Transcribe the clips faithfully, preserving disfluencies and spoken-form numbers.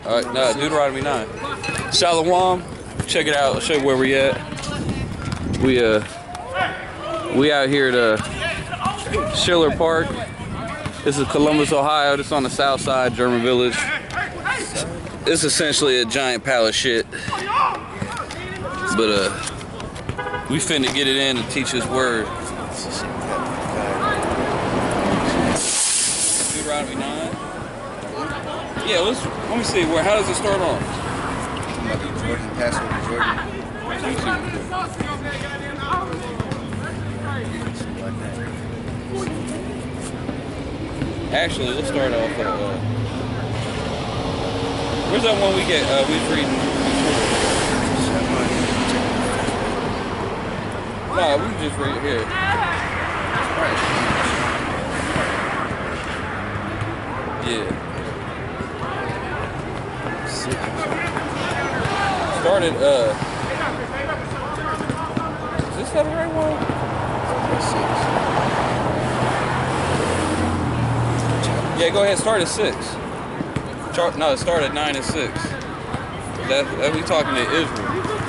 All right, no, Deuteronomy nine. Shalom. Check it out. I'll show you where we at. We uh, we out here at uh, Schiller Park. This is Columbus, Ohio. This is on the south side, German Village. It's essentially a giant pile of shit. But uh, we finna get it in and teach His word. Deuteronomy nine. Yeah, let's let me see. Where? How does it start off? About the Jordan, Passover, Jordan. Actually, let's start off. Uh, uh, where's that one we get? Uh, we was reading. No, we can just read it here. Yeah. Started, uh, is this that the right one? Yeah, go ahead, start at six. Chart, no, start at nine and six. That, that we talking to Israel.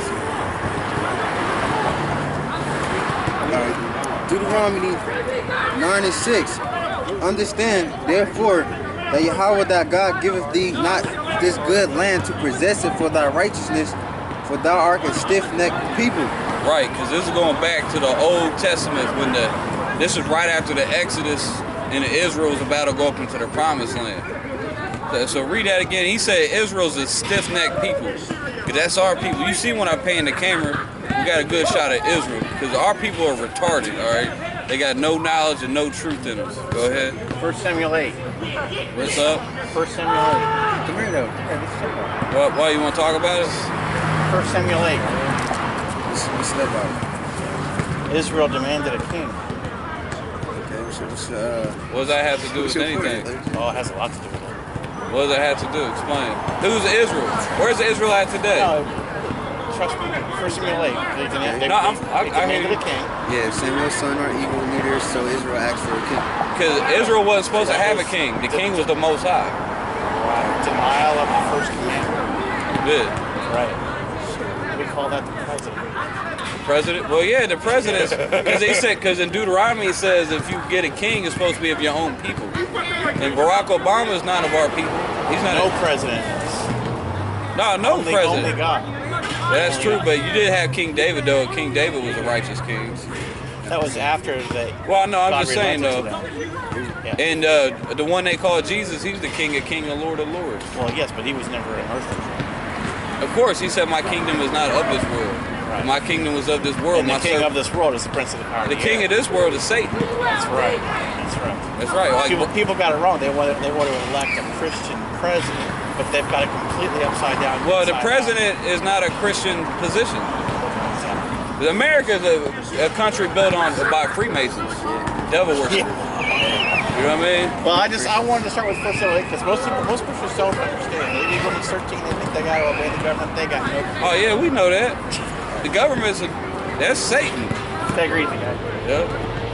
Deuteronomy nine and six. Understand, therefore, that Yahweh thy God giveth thee not this good land to possess it for thy righteousness, for thou art a stiff-necked people. Right, because this is going back to the Old Testament when the this is right after the Exodus and Israel was about to go up into the Promised Land. So, so read that again. He said Israel's a stiff-necked people. Because that's our people. You see when I pan the camera, we got a good shot at Israel. Because our people are retarded, all right? They got no knowledge and no truth in us. Go ahead. First Samuel eight. What's up? First Samuel eight. Come here, though. Yeah, let's talk about it. What, why you want to talk about it? First Samuel eight. What's, what's that about? Israel demanded a king. Okay, what's, what's, uh, What does that have to do with anything? Oh, it has a lot to do with it. What does that have to do? Explain. Who's Israel? Where's Israel at today? No, trust me. First Samuel eight. They, demand, they, No, I'm- they, I- I demanded hear you. a king. yeah, Samuel's son are evil leaders, so Israel asked for a king. Because Israel wasn't supposed to have a king. The king was the Most High. Right. Denial of the first commandment. Good. Right. We call that the president. President? Well, yeah, the president. Because they said, because in Deuteronomy it says if you get a king, it's supposed to be of your own people. And Barack Obama is not of our people. He's not. No a, president. no, no only, president. Only God. That's only true, God. but you did have King David though. King David was a righteous king. That was after they. Well, no, I'm God just saying though. relented to them. Yeah. And uh, the one they call Jesus, he's the King of King and Lord of Lords. Well, yes, but he was never an earthly king. Of course, he said, "My kingdom is not of this world. Right. My kingdom was of this world." And the My king serv- of this world is the prince of the power. the of the king air. of this world is Satan. That's right. That's right. That's right. Like, People, people got it wrong. They want to, they want to elect a Christian president, but they've got it completely upside down. well, the inside president out. is not a Christian position. Exactly. America is a, a country built on by Freemasons, devil worship. Yeah. You know what I mean? Well, I just I wanted to start with First Samuel eight because most people, most Christians don't understand. They read Romans thirteen. They think they got to obey the government. They got no. Oh yeah, we know that. The government's a, that's Satan. Take it easy, guys. Yep.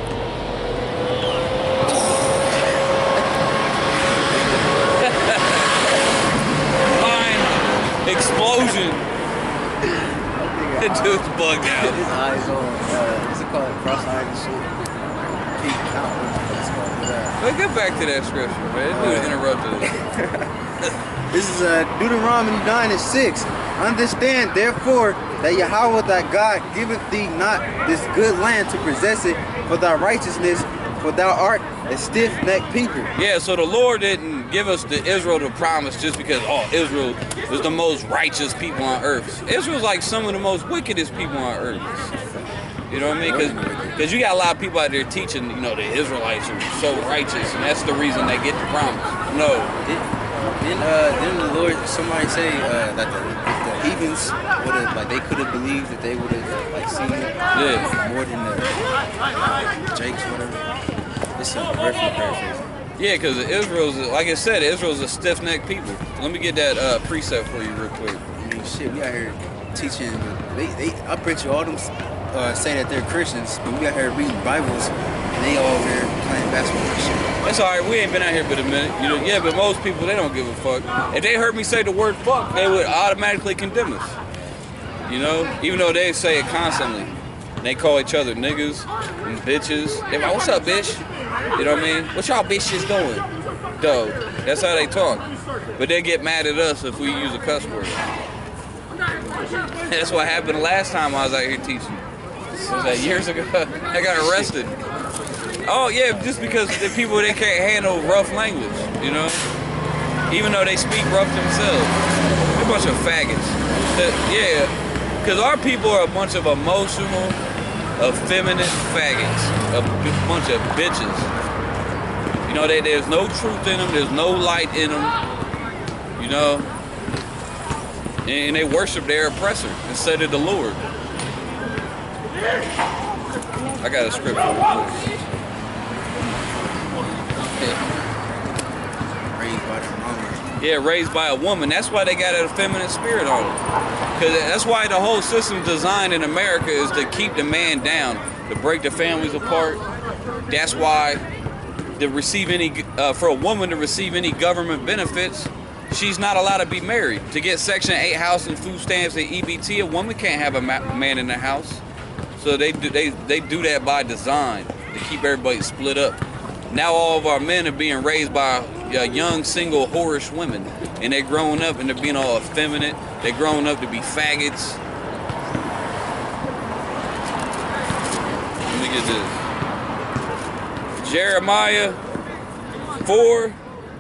Line explosion. That dude's bugged out. His eyes on, uh, what's it called? Cross-eyed and shit. Peak, I don't know what it's called. But, uh, Let's get back to that scripture, man. That dude interrupted us. This is uh, Deuteronomy nine and six. Understand, therefore, that Yahweh thy God giveth thee not this good land to possess it for thy righteousness, for thou art a stiff-necked people. Yeah, so the Lord didn't give us the Israel to promise just because, oh, Israel is the most righteous people on earth. Israel's like some of the most wickedest people on earth. You know what I mean? Because you got a lot of people out there teaching, you know, the Israelites are so righteous, and that's the reason they get the promise. No. Didn't, uh, didn't the Lord, somebody say uh, that the, the heathens would have, like, they could have believed that they would have, like, seen it Yeah. more than the Jakes, whatever. It's a perfect paraphrase. Yeah, because Israel's, like I said, Israel's a stiff-necked people. Let me get that uh, precept for you real quick. I mean, shit, we out here teaching, they, they, I bet you all them uh, say that they're Christians, but we out here reading Bibles, and they all over here playing basketball and shit. That's all right. We ain't been out here but a minute. You know, yeah, but most people, they don't give a fuck. If they heard me say the word fuck, they would automatically condemn us. You know, even though they say it constantly. They call each other niggas and bitches. They're like, what's up, bitch? You know what I mean? What y'all bitches doing? Though, that's how they talk. But they get mad at us if we use a cuss word. That's what happened the last time I was out here teaching. It was like years ago. I got arrested. Oh yeah, just because the people, they can't handle rough language, you know? Even though they speak rough themselves. They're a bunch of faggots. The, yeah, because our people are a bunch of emotional, effeminate faggots. A bunch of bitches. You know, they, there's no truth in them, there's no light in them, you know? And they worship their oppressor instead of the Lord. I got a script for it. Raised by the mama. Yeah, raised by a woman. That's why they got an effeminate spirit on them. Because that's why the whole system designed in America is to keep the man down, to break the families apart. That's why to receive any, uh, for a woman to receive any government benefits, she's not allowed to be married. To get Section eight housing, food stamps, and E B T, a woman can't have a man in the house. So they do, they, they do that by design, to keep everybody split up. Now all of our men are being raised by uh, young, single, whorish women. And they're growing up and they're being all effeminate. They're growing up to be faggots. Let me get this. Jeremiah four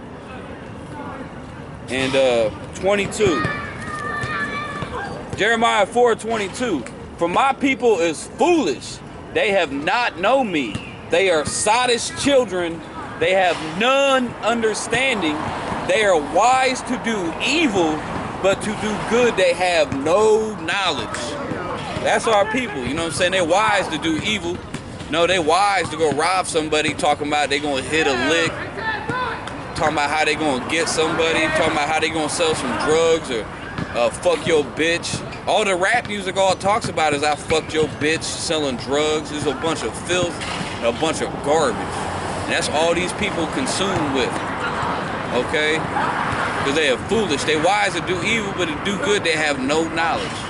and uh, twenty-two. Jeremiah four twenty-two. For my people is foolish. They have not known me. They are sottish children. They have none understanding. They are wise to do evil, but to do good they have no knowledge. That's our people, you know what I'm saying? They're wise to do evil. No, they're wise to go rob somebody, talking about they gonna hit a lick, talking about how they gonna get somebody, talking about how they gonna sell some drugs or uh, fuck your bitch. All the rap music all it talks about is I fucked your bitch, selling drugs. There's a bunch of filth and a bunch of garbage. And that's all these people consume with. Okay? Because they are foolish. They wise to do evil, but to do good they have no knowledge.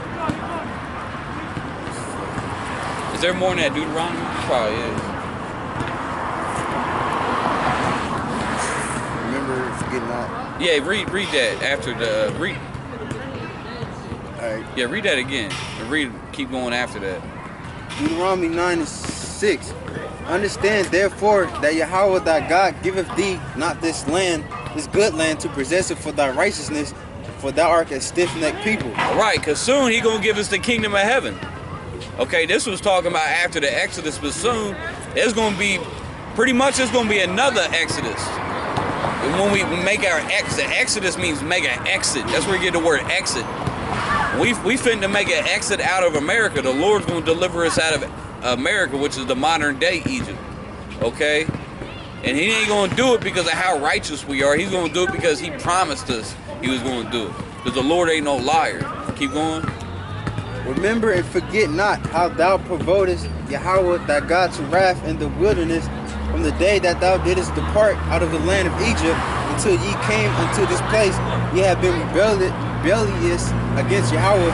Is there more in that Deuteronomy? Probably is. Remember forgetting not. Yeah, read read that after the uh, read. Alright. Yeah, read that again. And read keep going after that. Deuteronomy nine and six. Understand therefore that Yahweh thy God giveth thee not this land, this good land, to possess it for thy righteousness, for thou art a stiff-necked people. Right, because soon he gonna give us the kingdom of heaven. Okay, this was talking about after the Exodus, but soon it's gonna be pretty much it's gonna be another Exodus. And when we make our exit, Exodus means make an exit. That's where you get the word exit. We we finna make an exit out of America. The Lord's gonna deliver us out of America, which is the modern day Egypt. Okay? And he ain't gonna do it because of how righteous we are. He's gonna do it because he promised us he was gonna do it. Because the Lord ain't no liar. Keep going. Remember and forget not how thou provokest Yahweh thy God to wrath in the wilderness from the day that thou didst depart out of the land of Egypt until ye came unto this place. Ye have been rebellious, rebellious against Yahweh.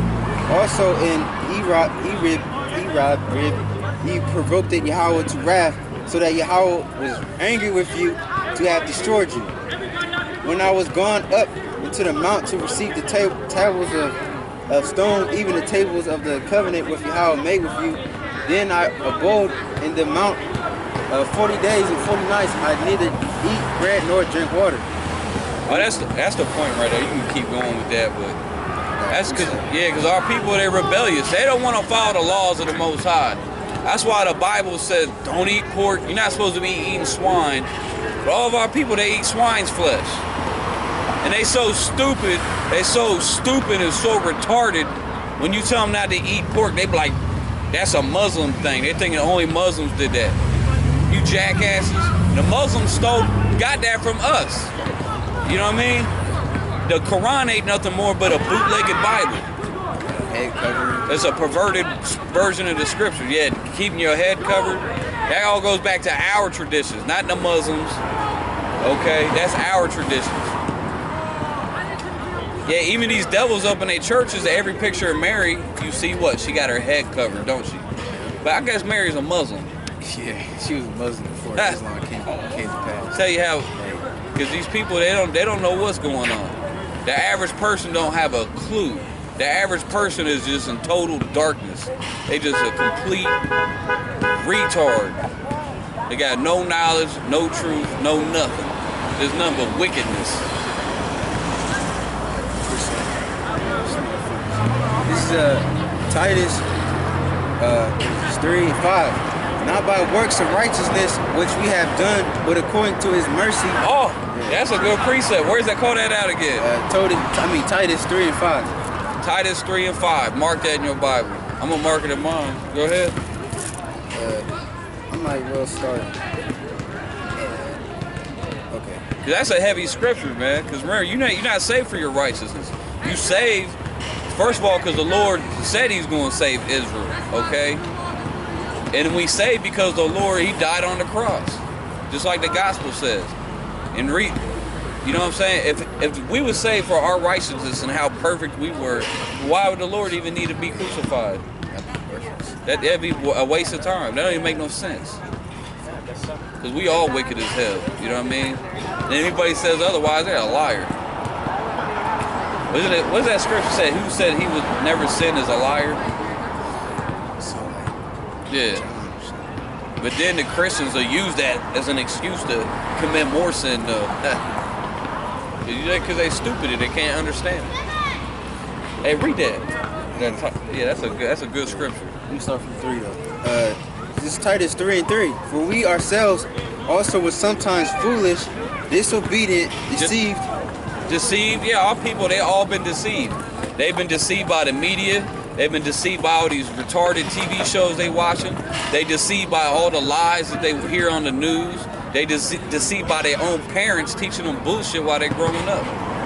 Also in Erod, Erib, Erod, Rib, ye provoked Yahweh to wrath, so that Yahweh was angry with you to have destroyed you. When I was gone up into the mount to receive the tab tables of of stone, even the tables of the covenant with Yahweh made with you, then I abode in the mount uh, forty days and forty nights. I neither eat bread nor drink water. Oh, that's the, that's the point right there. You can keep going with that, but that's because yeah, because our people, they're rebellious. They don't want to follow the laws of the Most High. That's why the Bible says don't eat pork. You're not supposed to be eating swine. But all of our people, they eat swine's flesh. And they so stupid, they so stupid and so retarded, when you tell them not to eat pork, they be like, that's a Muslim thing. They thinking only Muslims did that. You jackasses. The Muslims stole, got that from us. You know what I mean? The Quran ain't nothing more but a bootlegged Bible. Head covered. It's a perverted version of the scripture. Yeah, keeping your head covered. That all goes back to our traditions, not the Muslims. Okay, that's our traditions. Yeah, even these devils up in their churches, every picture of Mary, you see what? She got her head covered, don't she? But I guess Mary's a Muslim. Yeah, she was a Muslim before Islam came, came to pass. Tell you how, because these people, they don't they don't know what's going on. The average person don't have a clue. The average person is just in total darkness. They just a complete retard. They got no knowledge, no truth, no nothing. There's nothing but wickedness. This is uh, Titus uh, three and five. Not by works of righteousness which we have done, but according to his mercy. Oh, that's a good precept. Where's that? Call that out again. Uh, told it, I mean Titus three and five. Titus three and five. Mark that in your Bible. I'm gonna mark it in mine. Go ahead. Uh, I might well start. Uh, okay. That's a heavy scripture, man. Because remember, you're not you're not saved for your righteousness. You saved, first of all, because the Lord said He's going to save Israel. Okay. And we saved because the Lord, He died on the cross, just like the gospel says. And read. You know what I'm saying? If if we were saved for our righteousness and how perfect we were, why would the Lord even need to be crucified? That, that'd be a waste of time. That don't even make no sense. Because we all wicked as hell. You know what I mean? And anybody says otherwise, they're a liar. Wasn't it, what does that scripture say? Who said he would never sin is a liar? Yeah. But then the Christians will use that as an excuse to commit more sin, though. Because they're stupid and they can't understand it. Hey, read that. Yeah, that's a good, that's a good scripture. Let me start from three though. Uh, this is Titus three and three. For we ourselves also were sometimes foolish, disobedient, deceived. Deceived? Yeah, our people, they all been deceived. They've been deceived by the media. They've been deceived by all these retarded T V shows they watching. They deceived by all the lies that they hear on the news. They dece deceived by their own parents teaching them bullshit while they're growing up.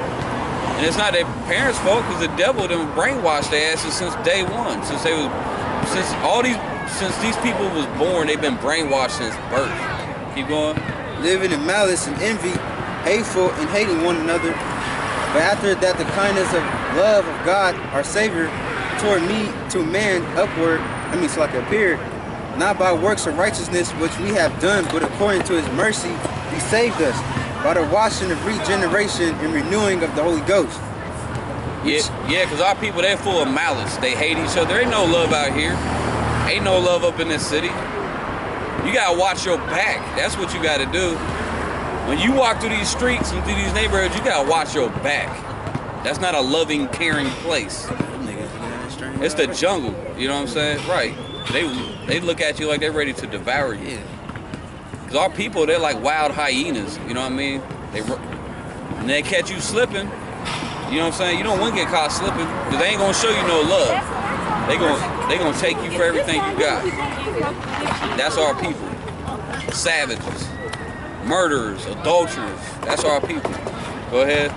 And it's not their parents' fault because the devil done brainwashed their asses since day one. Since they was, since all these, since these people was born, they've been brainwashed since birth. Keep going. Living in malice and envy, hateful and hating one another. But after that, the kindness of love of God, our Savior, toward me, to man upward, I mean, so like appeared, not by works of righteousness which we have done, but according to His mercy, He saved us by the washing of regeneration and renewing of the Holy Ghost. Yeah, yeah, because our people, they're full of malice. They hate each other. There ain't no love out here. Ain't no love up in this city. You gotta watch your back. That's what you gotta do. When you walk through these streets and through these neighborhoods, you gotta watch your back. That's not a loving, caring place. It's the jungle. You know what I'm saying? Right. They they look at you like they're ready to devour you. Cause our people, they're like wild hyenas. You know what I mean? They and they catch you slipping. You know what I'm saying? You don't want to get caught slipping, cause they ain't gonna show you no love. They gonna they gonna take you for everything you got. That's our people. Savages, murderers, adulterers. That's our people. Go ahead.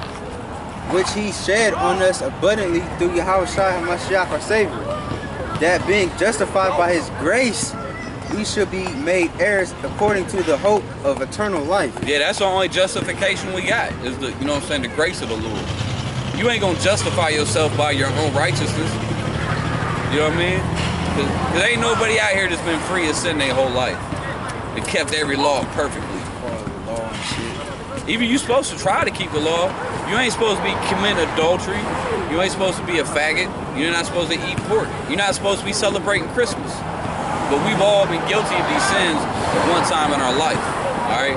Which He shed on us abundantly through Yahweh Shai HaMashiach, our Savior, that being justified by His grace, we should be made heirs according to the hope of eternal life. Yeah, that's the only justification we got, is the, you know what I'm saying, the grace of the Lord. You ain't gonna justify yourself by your own righteousness. You know what I mean? Cause, Cause ain't nobody out here that's been free of sin their whole life. They kept every law perfectly. Even you supposed to try to keep the law. You ain't supposed to be committing adultery. You ain't supposed to be a faggot. You're not supposed to eat pork. You're not supposed to be celebrating Christmas. But we've all been guilty of these sins at one time in our life. Alright?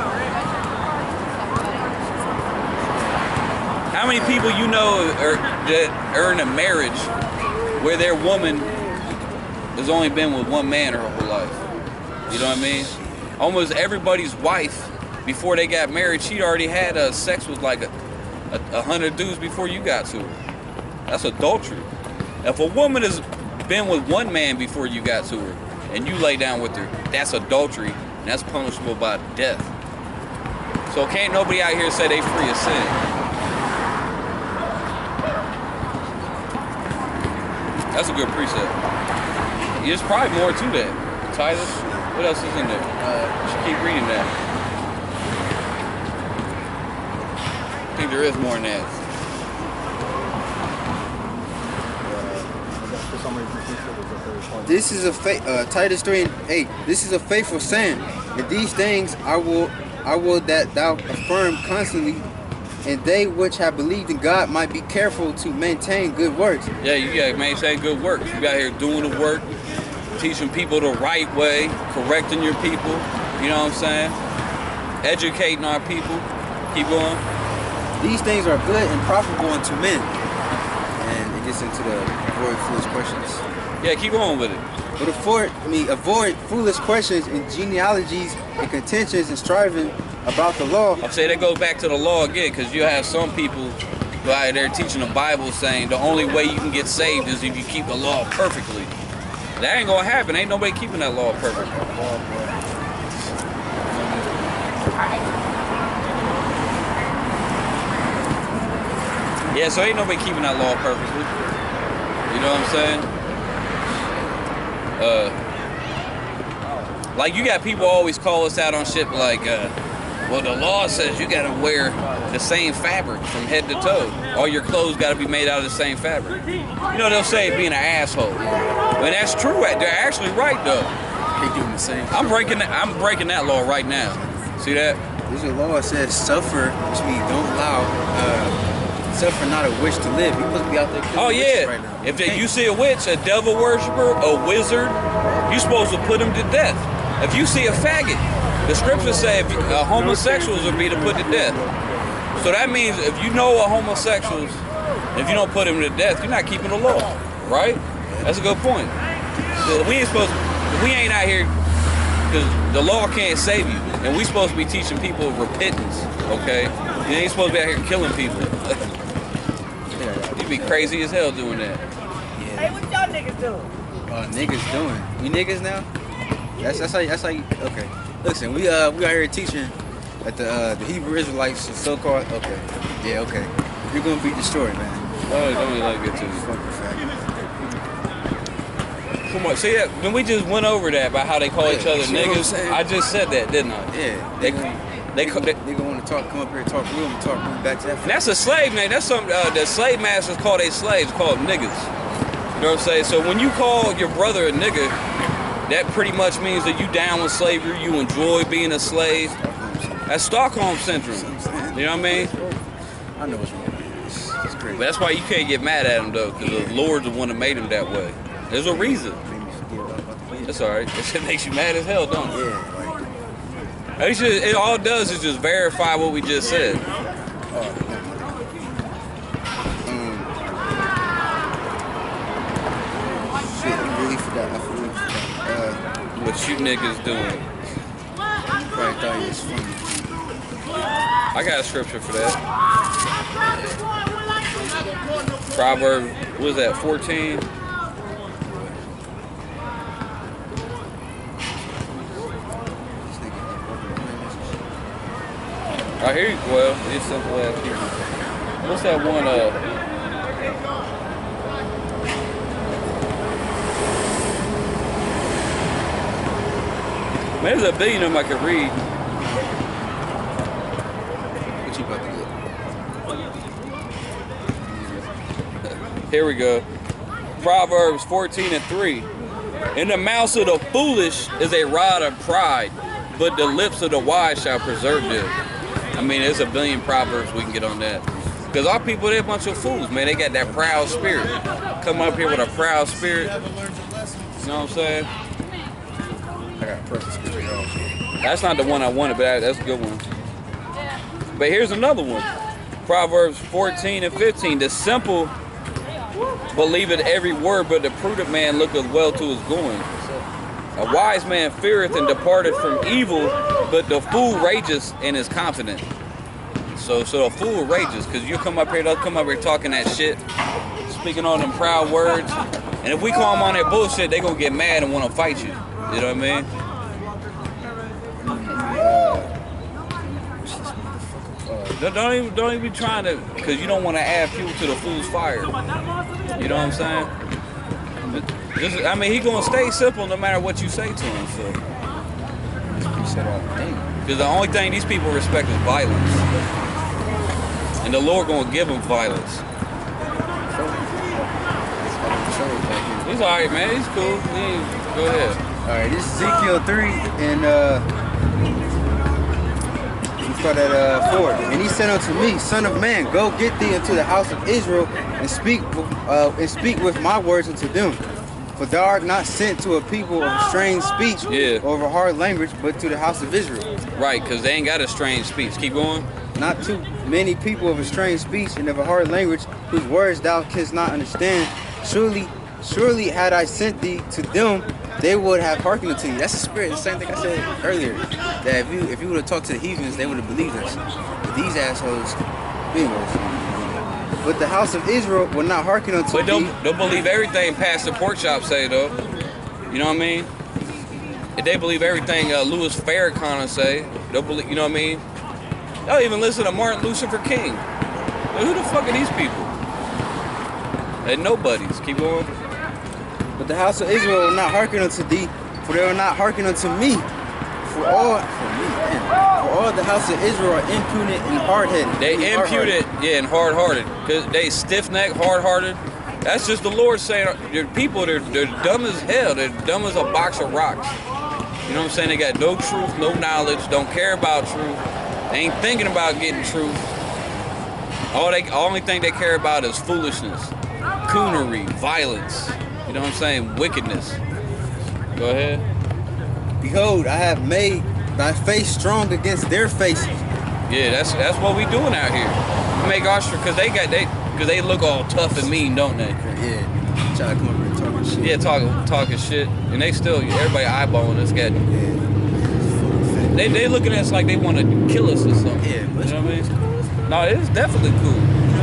How many people you know are, that are in a marriage where their woman has only been with one man her whole life? You know what I mean? Almost everybody's wife, before they got married, she'd already had uh, sex with like a, a, a hundred dudes before you got to her. That's adultery. If a woman has been with one man before you got to her, and you lay down with her, that's adultery, and that's punishable by death. So can't nobody out here say they free of sin. That's a good precept. There's probably more to that. Titus. What else is in there? Uh, you should keep reading that. I think there is more than that. This is a fa uh, Titus three and eight. This is a faithful saying, and these things I will, I will that thou affirm constantly, and they which have believed in God might be careful to maintain good works. Yeah, you gotta maintain good works. You got here doing the work, teaching people the right way, correcting your people. You know what I'm saying? Educating our people. Keep going. These things are good and profitable unto men. And it gets into the avoid foolish questions. Yeah, keep going with it. But avoid, I mean, avoid foolish questions and genealogies and contentions and striving about the law. I'm saying that goes back to the law again, because you have some people who out there teaching the Bible saying the only way you can get saved is if you keep the law perfectly. That ain't gonna happen. Ain't nobody keeping that law perfectly. Yeah, so ain't nobody keeping that law perfectly. You know what I'm saying? Uh, like you got people always call us out on shit like, uh, well, the law says you gotta wear the same fabric from head to toe. All your clothes gotta be made out of the same fabric. You know, they'll say being an asshole. When that's true, they're actually right though. They doing the same. I'm breaking that, I'm breaking that law right now. See that? There's a law that says suffer, which means don't allow, uh, suffer not a wish to live. You're supposed to be out there killing Oh yeah, right now. if they, you see a witch, a devil worshiper, a wizard, you're supposed to put them to death. If you see a faggot, the scriptures say if, uh, homosexuals would be to put to death. So that means if you know a homosexuals, if you don't put them to death, you're not keeping the law, right? That's a good point. We ain't supposed, to, we ain't out here because the law can't save you, and we supposed to be teaching people repentance. Okay, you ain't supposed to be out here killing people. You'd be crazy as hell doing that. Yeah. Hey, what y'all niggas doing? Uh, niggas doing? We niggas now? That's that's how you, that's how you, okay. Listen, we uh we out here teaching at the uh, the Hebrew Israelites, so called. Okay, yeah, okay. You're gonna beat the story, man. Oh, don't even let it get to you. Fucking faggot. Come on, see that? When we just went over that about how they call Yeah, each other see what I'm niggas, saying? I just said that, didn't I? Yeah, They, they they, they, they nigga want to talk, come up here and talk real, and talk real back to that. and that's a slave name. That's something uh, the slave masters call their slaves, called niggas. You know what I'm saying? So when you call your brother a nigga, that pretty much means that you down with slavery, you enjoy being a slave. That's Stockholm syndrome. You know what I mean? I know what's wrong with this. It's crazy. But that's why you can't get mad at him though, because the Lord's the one that made him that way. There's a reason. That's alright. It shit makes you mad as hell, don't it? Yeah, like. It, just, it all it does is just verify what we just said. Um, shit, I really forgot. I really forgot. Uh, What you niggas doing? probably thought it was funny. I got a scripture for that. Proverbs, what is that, fourteen? I hear you. Well, it's simple as here. What's that one? Uh, man, there's a billion of them I could read. What you about to get? Here we go. Proverbs fourteen and three. In the mouth of the foolish is a rod of pride, but the lips of the wise shall preserve them. I mean, there's a billion proverbs we can get on that. Because our people, they're a bunch of fools, man. They got that proud spirit. Come up here with a proud spirit. You know what I'm saying? I got a perfect scripture also. That's not the one I wanted, but that's a good one. But here's another one. Proverbs fourteen and fifteen. The simple believeth every word, but the prudent man looketh well to his going. A wise man feareth and departeth from evil, but the fool rages and is confident. So, so the fool rages, because you come up here, they'll come up here talking that shit, speaking all them proud words. And if we call them on that bullshit, they gonna get mad and want to fight you. You know what I mean? Don't, don't even, don't even be trying to, because you don't want to add fuel to the fool's fire. You know what I'm saying? Just, I mean, he gonna stay simple no matter what you say to him. So, because the only thing these people respect is violence, and the Lord gonna give them violence. He's all right, man. He's cool. He, go ahead. All right, this is Ezekiel three and uh, we start at uh, four. And he said unto me, Son of man, go get thee into the house of Israel and speak uh, and speak with my words unto them. For thou art not sent to a people of a strange speech Yeah. or of a hard language, but to the house of Israel. Right, because they ain't got a strange speech. Keep going. Not too many people of a strange speech and of a hard language, whose words thou canst not understand. Surely, surely had I sent thee to them, they would have hearkened unto you. That's the spirit, the same thing I said earlier. That if you if you would have talked to the heathens, they would have believed us. But these assholes, anyways. But the house of Israel will not hearken unto But don't thee. don't believe everything Pastor Pork Chop say though. You know what I mean? If they believe everything uh, Louis Farrakhan say, they'll believe. You know what I mean? They'll even listen to Martin Luther King. Like, who the fuck are these people? They're nobodies. Keep going. But the house of Israel will not hearken unto thee, for they will not hearken unto me. For all, for me, man. For all the house of Israel are impudent and hard-headed. They Meaning impudent, hard-hearted. yeah, and hard-hearted. Cause they stiff-necked, hard-hearted. That's just the Lord saying, they're people, they're, they're dumb as hell. They're dumb as a box of rocks. You know what I'm saying? They got no truth, no knowledge, don't care about truth. They ain't thinking about getting truth. All they, only thing they care about is foolishness, coonery, violence. You know what I'm saying? Wickedness. Go ahead. Behold, I have made thy face strong against their faces. Yeah, that's that's what we doing out here. We make our because they got they because they look all tough and mean, don't they? Yeah, try to come over and talking shit. Yeah, talking talking shit, and they still everybody eyeballing us. Got Yeah. they they looking at us like they want to kill us or something. Yeah, but you know what I mean? No, it's definitely cool.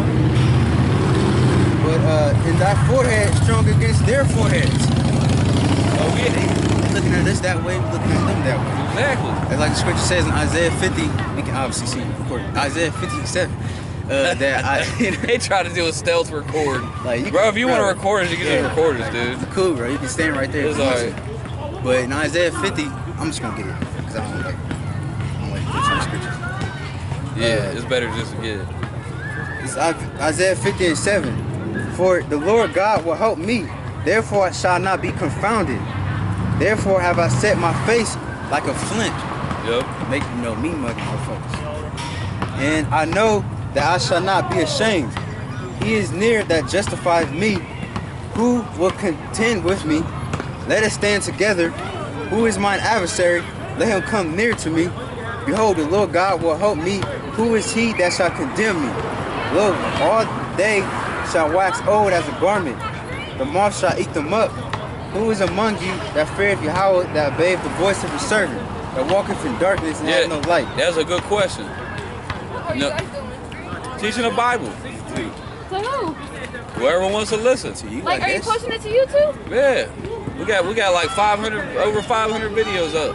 But uh, in thy forehead strong against their foreheads. Oh yeah, They looking at us that way, looking at them that way. exactly. And like the scripture says in Isaiah fifty, we can obviously see it recorded. Isaiah fifty-seven. Uh, that I, They try to do a stealth record. Like, you bro, can- if you want to bro, record us, you can yeah. just record us, dude. cool, bro. You can stand right there. It's if you want alright. to. But in Isaiah fifty, I'm just gonna get it because I don't like, I don't like preaching the scriptures. Yeah, it's better just to get it. It's Isaiah fifty and seven. For the Lord God will help me, therefore I shall not be confounded. Therefore have I set my face like a flint. Yep. Make you know me mugging motherfuckers. And I know that I shall not be ashamed. He is near that justifies me. Who will contend with me? Let us stand together. Who is mine adversary? Let him come near to me. Behold, the Lord God will help me. Who is he that shall condemn me? Lo, all they shall wax old as a garment. The moth shall eat them up. Who is among you that feareth Yahweh, that obeyeth the voice of his servant, that walketh in darkness and Yeah, hath no light? that's a good question. No, teaching the Bible. To who? Whoever wants to listen. To you, Like, I are you guess. pushing it to YouTube? Yeah, we got we got like five hundred, over five hundred videos up.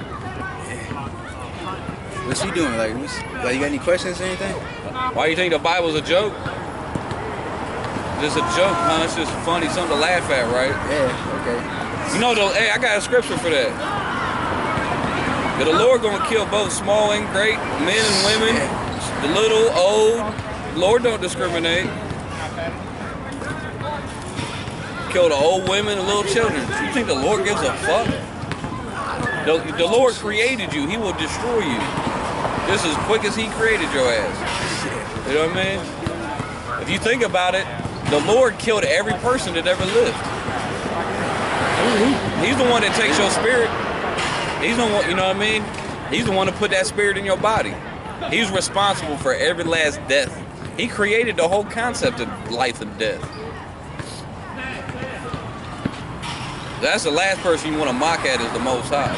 What's you doing? Like, what's, like, you got any questions or anything? Why you think the Bible's a joke? Just a joke, huh? It's just funny, something to laugh at, right? Yeah, okay. You know, though, hey, I got a scripture for that. That the Lord gonna kill both small and great, men and women, the little, old. The Lord don't discriminate. Kill the old women and little children. You think the Lord gives a fuck? The, the Lord created you. He will destroy you. Just as quick as he created your ass. You know what I mean? If you think about it, the Lord killed every person that ever lived. He's the one that takes your spirit. He's the one, you know what I mean? He's the one to put that spirit in your body. He's responsible for every last death. He created the whole concept of life and death. That's the last person you want to mock at is the Most High.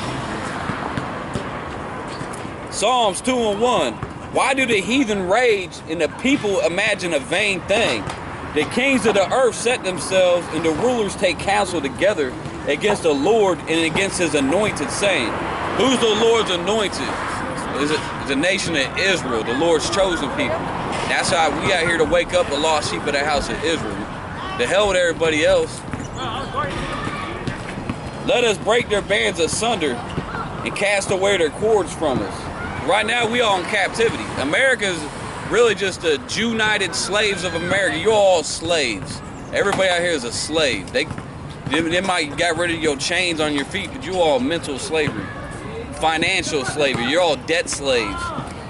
Psalms two and one. Why do the heathen rage and the people imagine a vain thing? The kings of the earth set themselves and the rulers take counsel together against the Lord and against his anointed, saying, who's the Lord's anointed? Is it the nation of Israel, the Lord's chosen people. That's how we out here to wake up the lost sheep of the house of Israel. The hell with everybody else. Let us break their bands asunder and cast away their cords from us. Right now, we all in captivity. America's really just the united slaves of America. You're all slaves. Everybody out here is a slave. They, they, they might get rid of your chains on your feet, but you all mental slavery, financial slavery. You're all debt slaves.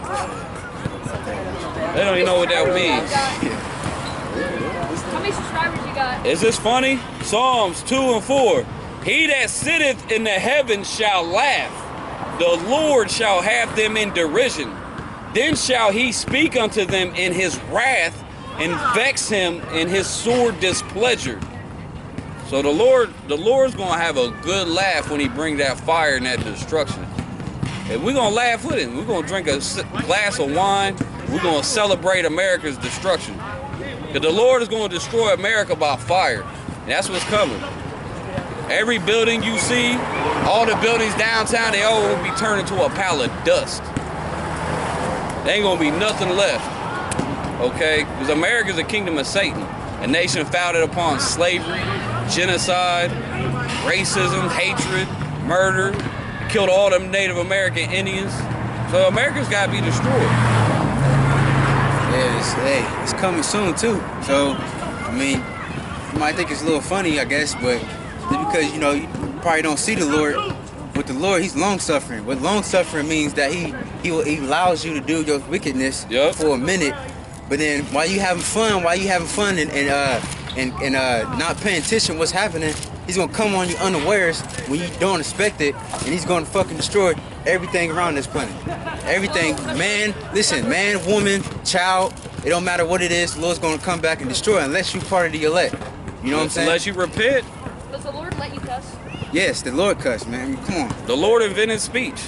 They don't even know what that means. How many subscribers you got? Is this funny? Psalms two and four. He that sitteth in the heavens shall laugh. The Lord shall have them in derision. Then shall he speak unto them in his wrath and vex him in his sore displeasure. So the Lord, the Lord's gonna have a good laugh when he bring that fire and that destruction. And we're gonna laugh with him. We're gonna drink a glass of wine. We're gonna celebrate America's destruction. Because the Lord is gonna destroy America by fire. And that's what's coming. Every building you see, all the buildings downtown, they all will be turned into a pile of dust. There ain't gonna be nothing left, okay? Because America's a kingdom of Satan, a nation founded upon slavery, genocide, racism, hatred, murder. It killed all them Native American Indians. So America's gotta be destroyed. Yeah, it's, hey, it's coming soon too. So, I mean, you might think it's a little funny, I guess, but just because, you know, you probably don't see the Lord. With the Lord, he's long-suffering. What long-suffering means that he, he he allows you to do your wickedness yep. for a minute, but then while you having fun, while you having fun and and uh and, and uh not paying attention what's happening, he's gonna come on you unawares when you don't expect it, and he's gonna fucking destroy everything around this planet. Everything, man, listen, man, woman, child, it don't matter what it is, the Lord's gonna come back and destroy it unless you part of the elect. You know what I'm saying? Unless you repent. Does the Lord let you cuss? Yes, the Lord cuss, man. I mean, come on. The Lord invented speech.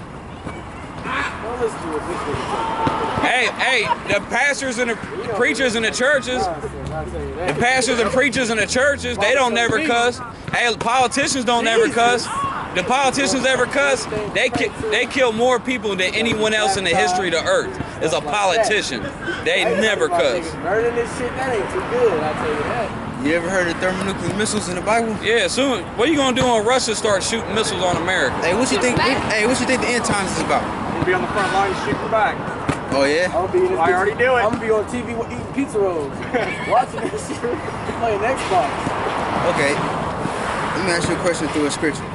Hey, hey, the pastors and the preachers in the churches, the pastors and preachers in the churches, they don't never cuss. Hey, politicians don't never cuss. The politicians ever cuss? They ki they kill more people than anyone else in the history of the earth. Is a politician. They never cuss. Burning this shit, that ain't too good, I tell you that. You ever heard of thermonuclear missiles in the Bible? Yeah, soon. What are you gonna do when Russia starts shooting missiles on America? Hey, what you think? Hey, what you think the end times is about? You'll be on the front line shooting back. Oh yeah. I'll be in this I already do it. I'm gonna be on T V eating pizza rolls, watching this shit, playing Xbox. Okay. Let me ask you a question through a scripture.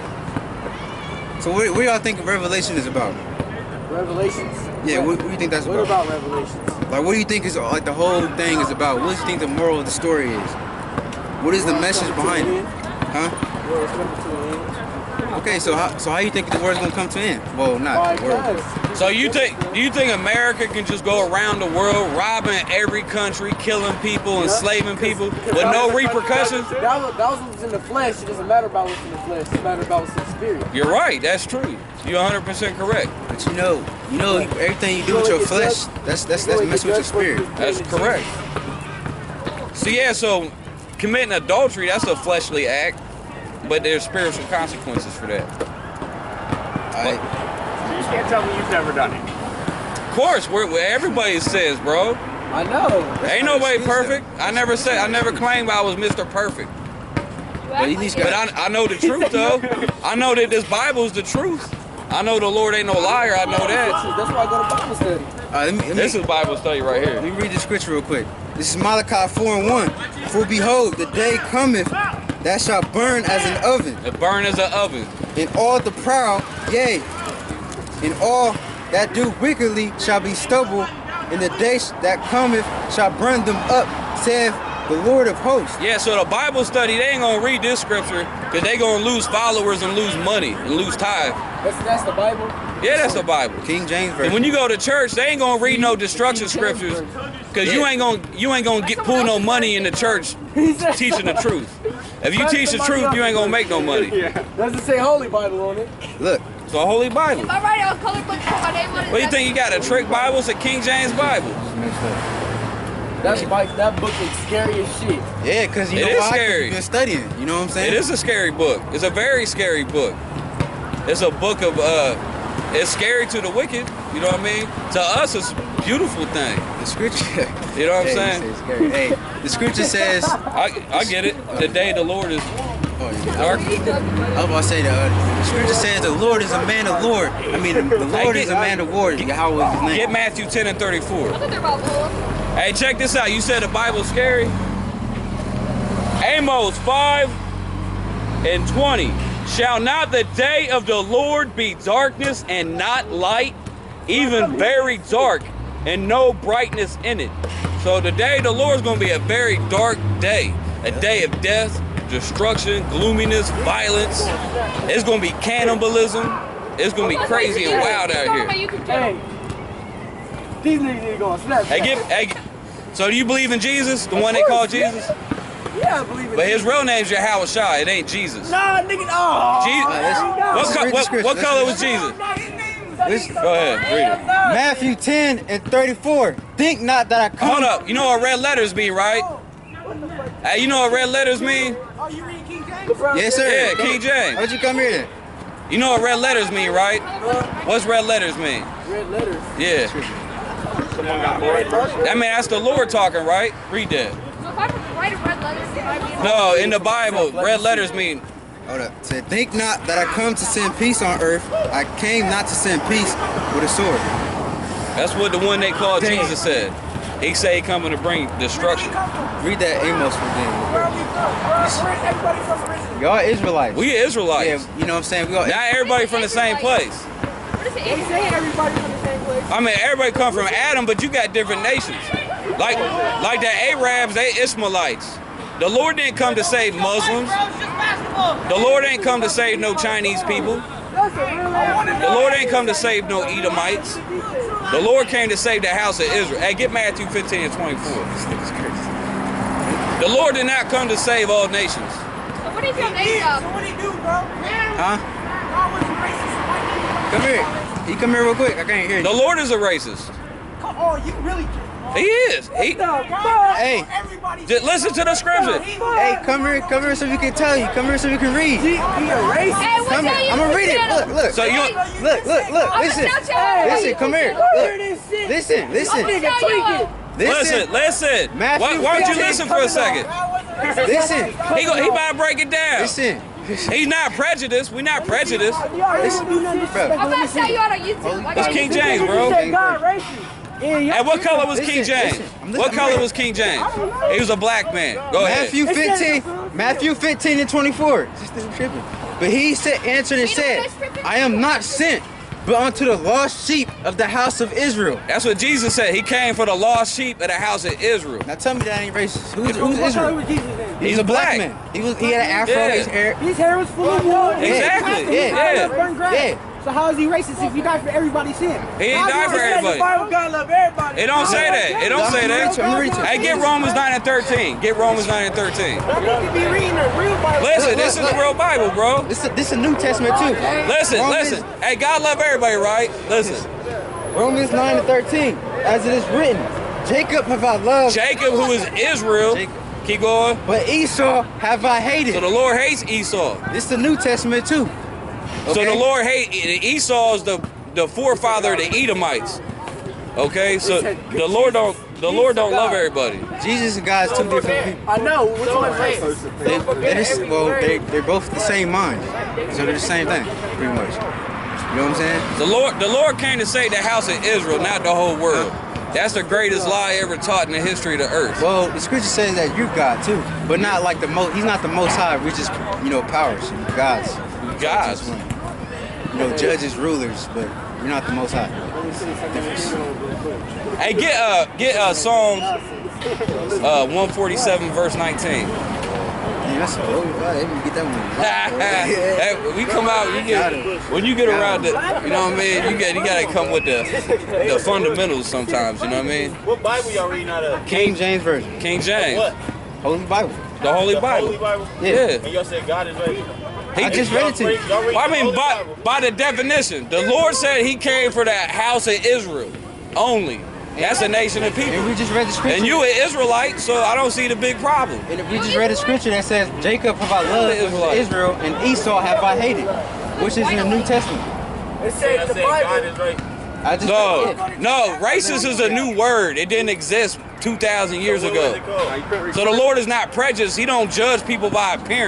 So what, what do y'all think Revelation is about? Revelations. Yeah, what, what do you think that's What about? about Revelations? Like, what do you think is like the whole thing is about? What do you think the moral of the story is? What is the message behind it? Huh? World's coming to an end. Okay, so how so how you think the world's gonna come to an end? Well, By not the world. guys. So you think do you think America can just go around the world robbing every country, killing people, enslaving people with no repercussions? That was, that was what's in the flesh. It doesn't matter about what's in the flesh. It matters about what's in the spirit. You're right. That's true. You're one hundred percent correct. But you know, you know, everything you do with your flesh, that's that's that's messing with your spirit. That's correct. So yeah, so committing adultery, that's a fleshly act, but there's spiritual consequences for that. I, You just can't tell me you've never done it. Of course, we're, we're- everybody says, bro. I know. Ain't nobody perfect. I never said, I never claimed I was Mister Perfect. You But act at least like But it. I, I know the truth, though. I know that this Bible is the truth. I know the Lord ain't no liar. I know that. That's why I go to Bible study. uh, let me, let me, This is Bible study right Let here. me read the scripture real quick. This is Malachi four and one. For behold, the day cometh that shall burn as an oven, It burn as an oven. and all the proud, yea, and all that do wickedly shall be stubble, and the day that cometh shall burn them up, saith the Lord of hosts. Yeah, so the Bible study, they ain't gonna read this scripture because they gonna lose followers and lose money and lose tithe. That's, that's the Bible. Yeah, that's the Bible. King James And version. when you go to church, they ain't gonna read no destruction scriptures because you ain't gonna you ain't gonna get pull no money in the church teaching the truth. If you teach the truth, you ain't gonna make no money. Doesn't say Holy Bible on it. Look, It's a holy Bible. If I write it on color book, put my name on it. What do you think you got, a trick Bible? It's a King James Bible. That's Bible, that book is scary as shit. yeah, because you It know is why? 'Cause scary. you've been studying. You know what I'm saying? It is a scary book. It's a very scary book. It's a book of, uh, it's scary to the wicked, you know what I mean? To us, it's a beautiful thing. The scripture. You know what I'm Hey, saying? it's scary. Hey, the scripture says. I, I get it. The day the Lord is, Oh Oh, yeah. Dark. I was about to say that. Uh, the scripture says the Lord is a man of Lord. I mean, the, the Lord Hey, is a get- man of war. Yahweh is his name. Get Matthew ten and thirty-four. Look at their Bible. Hey, check this out. You said the Bible's scary? Amos five and twenty. Shall not the day of the Lord be darkness and not light, even very dark, and no brightness in it? So the day of the Lord is going to be a very dark day. A day of death, destruction, gloominess, violence. It's going to be cannibalism. It's going to be crazy and wild out here. Hey, these niggas need to go on Snapchat. Hey, get, hey, so do you believe in Jesus? The one they call Jesus? Yeah, I believe it. But his real name's Yahweh Shai. It ain't Jesus. Nah, nigga. Oh. Jesus. What, Let's co- read the what, scripture. what Let's color read was the Jesus? Listen, Go ahead, read it. Matthew ten and thirty-four. Think not that I come. Hold up. You know what red letters mean, right? Hey, you know what red letters mean? Oh, you read King James? Yes, sir. Yeah, Come- King James. How'd you come here then? You know what red letters mean, right? What's red letters mean? Red letters. Yeah. I mean, that's the Lord talking, right? Read that. So if I write a red letter, it might be No, in the Bible, red letters mean. Hold up. Said, think not that I come to send peace on earth. I came not to send peace with a sword. That's what the one they call Jesus said. He said he coming to bring destruction. Read that Amos for them. Where are we from? Where, where is everybody from originally? Y'all Israelites. We Israelites. Yeah, you know what I'm saying? We all Not everybody from the same place. What is it? They say everybody from the same place. I mean, everybody come from Adam, but you got different nations. Like, like the Arabs, they Ishmaelites. The Lord didn't come to save Muslims. The Lord ain't come to save no Chinese people. That's a real ass. The Lord ain't come to save no Edomites. The Lord came to save the house of Israel. Hey, get Matthew fifteen and twenty-four. The Lord did not come to save all nations. So what is your name, So up? what he do, bro? Huh? God was racist to white people. Come here. You come here real quick. I can't hear The you. Lord is a racist. Come on, you really can. He is. He, Hey. Everybody. just listen to the scripture. Hey, come here. Come here so we can tell you. Come here so we can read. He, he a racist. Hey, what Come tell here. you I'm gonna to read it. channel? Look, look. So you, Look, look, look. I'm Listen. gonna tell you. Listen, come here. Hear Look. this shit. Listen, listen. Nigga Tell you. tweaking. listen, listen. Matthew Why, why don't you fifteen listen for a second? Listen. He, go, he about to break it down. Listen. He's not prejudiced. We not prejudiced. You already would do nothing Bro. I'm disrespectful. about to tell you out on YouTube. Like, It's I- King James, You bro. said God racist. Yeah, y'all- And what color was King Listen, James? listen. I'm What listening. color was King James? He was a black man. Go ahead. Matthew fifteen, Matthew fifteen and twenty-four. Just this tripping. But he said, answered and said, I am not sent, but unto the lost sheep of the house of Israel. That's what Jesus said. He came for the lost sheep of the house of Israel. Now tell me that ain't racist. Who's, What who's color Israel? was Jesus in? He's a black. man. He was. He had an afro. Yeah. His hair. His hair was full of wool. Exactly. Yeah. Yeah. Burnt grass. Yeah. So how is he racist if he died for everybody's sin? He ain't How died you for saying everybody. The Bible, God love everybody. It don't say that. It don't say that. I'm reaching. Hey, get Romans nine and thirteen. Get Romans nine and thirteen. That nigga be reading the real Bible. Listen, Look, this is look, the real Bible, bro. This is this is New Testament too. Listen, Romans- listen. Hey, God love everybody, right? Listen. Romans nine and thirteen, as it is written, Jacob have I loved, Jacob, who is Israel. Jacob. Keep going. but Esau have I hated. So the Lord hates Esau. This is the New Testament too. So Okay? the Lord hate Esau is the the forefather of the Edomites. Okay, so the Lord don't the Lord don't love everybody. Jesus and God is two different people. I know. Which one is it? They, they're just- well, they, they're both the same mind. So they're the same thing, pretty much. You know what I'm saying? The Lord the Lord came to save the house of Israel, not the whole world. That's the greatest lie ever taught in the history of the earth. Well, the scripture says that you're God too, but not like the most. He's not the most high. We just, you know, powers. Gods. Guys, You know, judges, rulers, but you're not the most high. hey, get uh get uh Psalm uh one forty-seven verse nineteen. Man, that's oh, let me get that one. Hey, we come out, you get when you get around the, you know what I mean. You get you gotta come with the the fundamentals sometimes. You know what I mean. What Bible y'all reading out of? King James version, King James, What? Holy Bible. the Holy The Bible. Holy Bible? Yeah. Yeah. And y'all said God is right. I just read it to you. Y'all read Well, I the mean, Holy by, Bible. by the definition, the Lord said He came for the house of Israel only. That's a nation of And people. we just read the scripture. And you an Israelite, so I don't see the big problem. And we just read a scripture that says, Jacob have I loved, which Israelite. is Israel, and Esau have I hated, which is in the New Testament. It I says the said God is Bible. right. I just No, read it. no, racist is a new word. It didn't exist two thousand years What was ago. it called? So the Lord is not prejudiced. He don't judge people by appearance.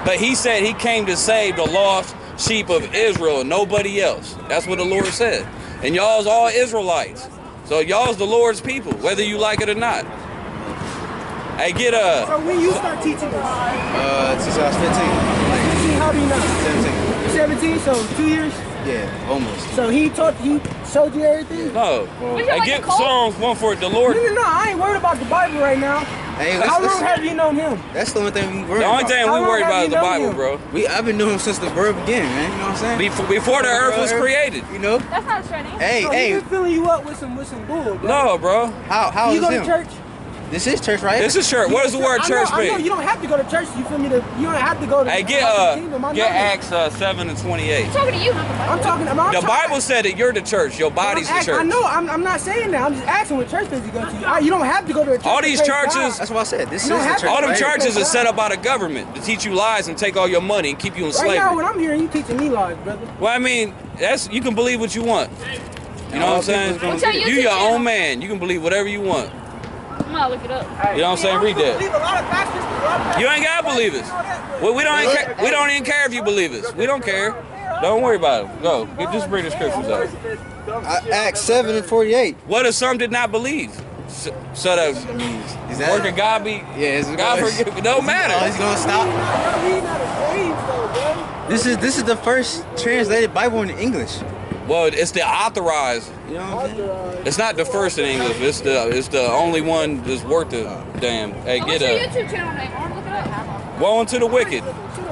But he said he came to save the lost sheep of Israel and nobody else. That's what the Lord said. And y'all's all Israelites. So y'all's the Lord's people, whether you like it or not. Hey, get a... So when you start teaching us? Uh, since I was fifteen. fifteen, how do you know? seventeen. seventeen, so two years? Yeah, almost. So he taught, he showed you everything? No. Was it Hey, like get a cult? Psalms one for it. The Lord... No, no, no, I ain't worried about the Bible right now. Hey, let's, How long let's, have you known him? that's the only thing we worry The only about. thing How we long worry have about you is the known Bible, him? bro. We, I've been knowing him since the very beginning, man. You know what I'm saying? Before, before the earth was created. You know? That's not a straight answer. Hey, So he hey, been filling you up with some, with some bull, bro. No, bro. how how You is go to him? church? This is church, right? This is church. What does the word I church know, I know mean? you don't have to go to church. You feel me? To, you don't have to go to. Hey, get the uh, kingdom. I get know that. Acts uh, seven and twenty-eight. I'm talking to you, not the Bible. I'm talking about. The Bible said that you're the church. Your body's the church. I know. I'm, I'm not saying that. I'm just asking what church does you go to. I, you don't have to go to a church. All to these praise churches- God. That's what I said. This You is don't the have church. to- All them right? churches are set up by the government to teach you lies and take all your money and keep you in Right slavery. now, what I'm hearing, you teaching me lies, brother. Well, I mean, that's you can believe what you want. You know what I'm saying? What's your You YouTube your channel? own man. You can believe whatever you want. I'm gonna look it up. You know what I'm saying? Read that. Believe a lot of pastors, a lot of You ain't gotta believe us. Well, we don't. Even ca- we don't even care if you believe us. We don't care. Don't worry about it. Go. Get- Just bring the scriptures out. Uh, Acts seven and forty-eight. What if some did not believe? So, so that Is that work of God be Yeah, is it God gonna- forgive. It don't Oh, matter. he's gonna stop. Y'all reading out of James, though, bro. This is this is the first translated Bible in English. Well, it's the authorized. You know what I'm saying? It's not the first in English. It's the it's the only one that's worth the damn. Hey, What's get your a YouTube channel name? I wanna look it up. woe unto the wicked.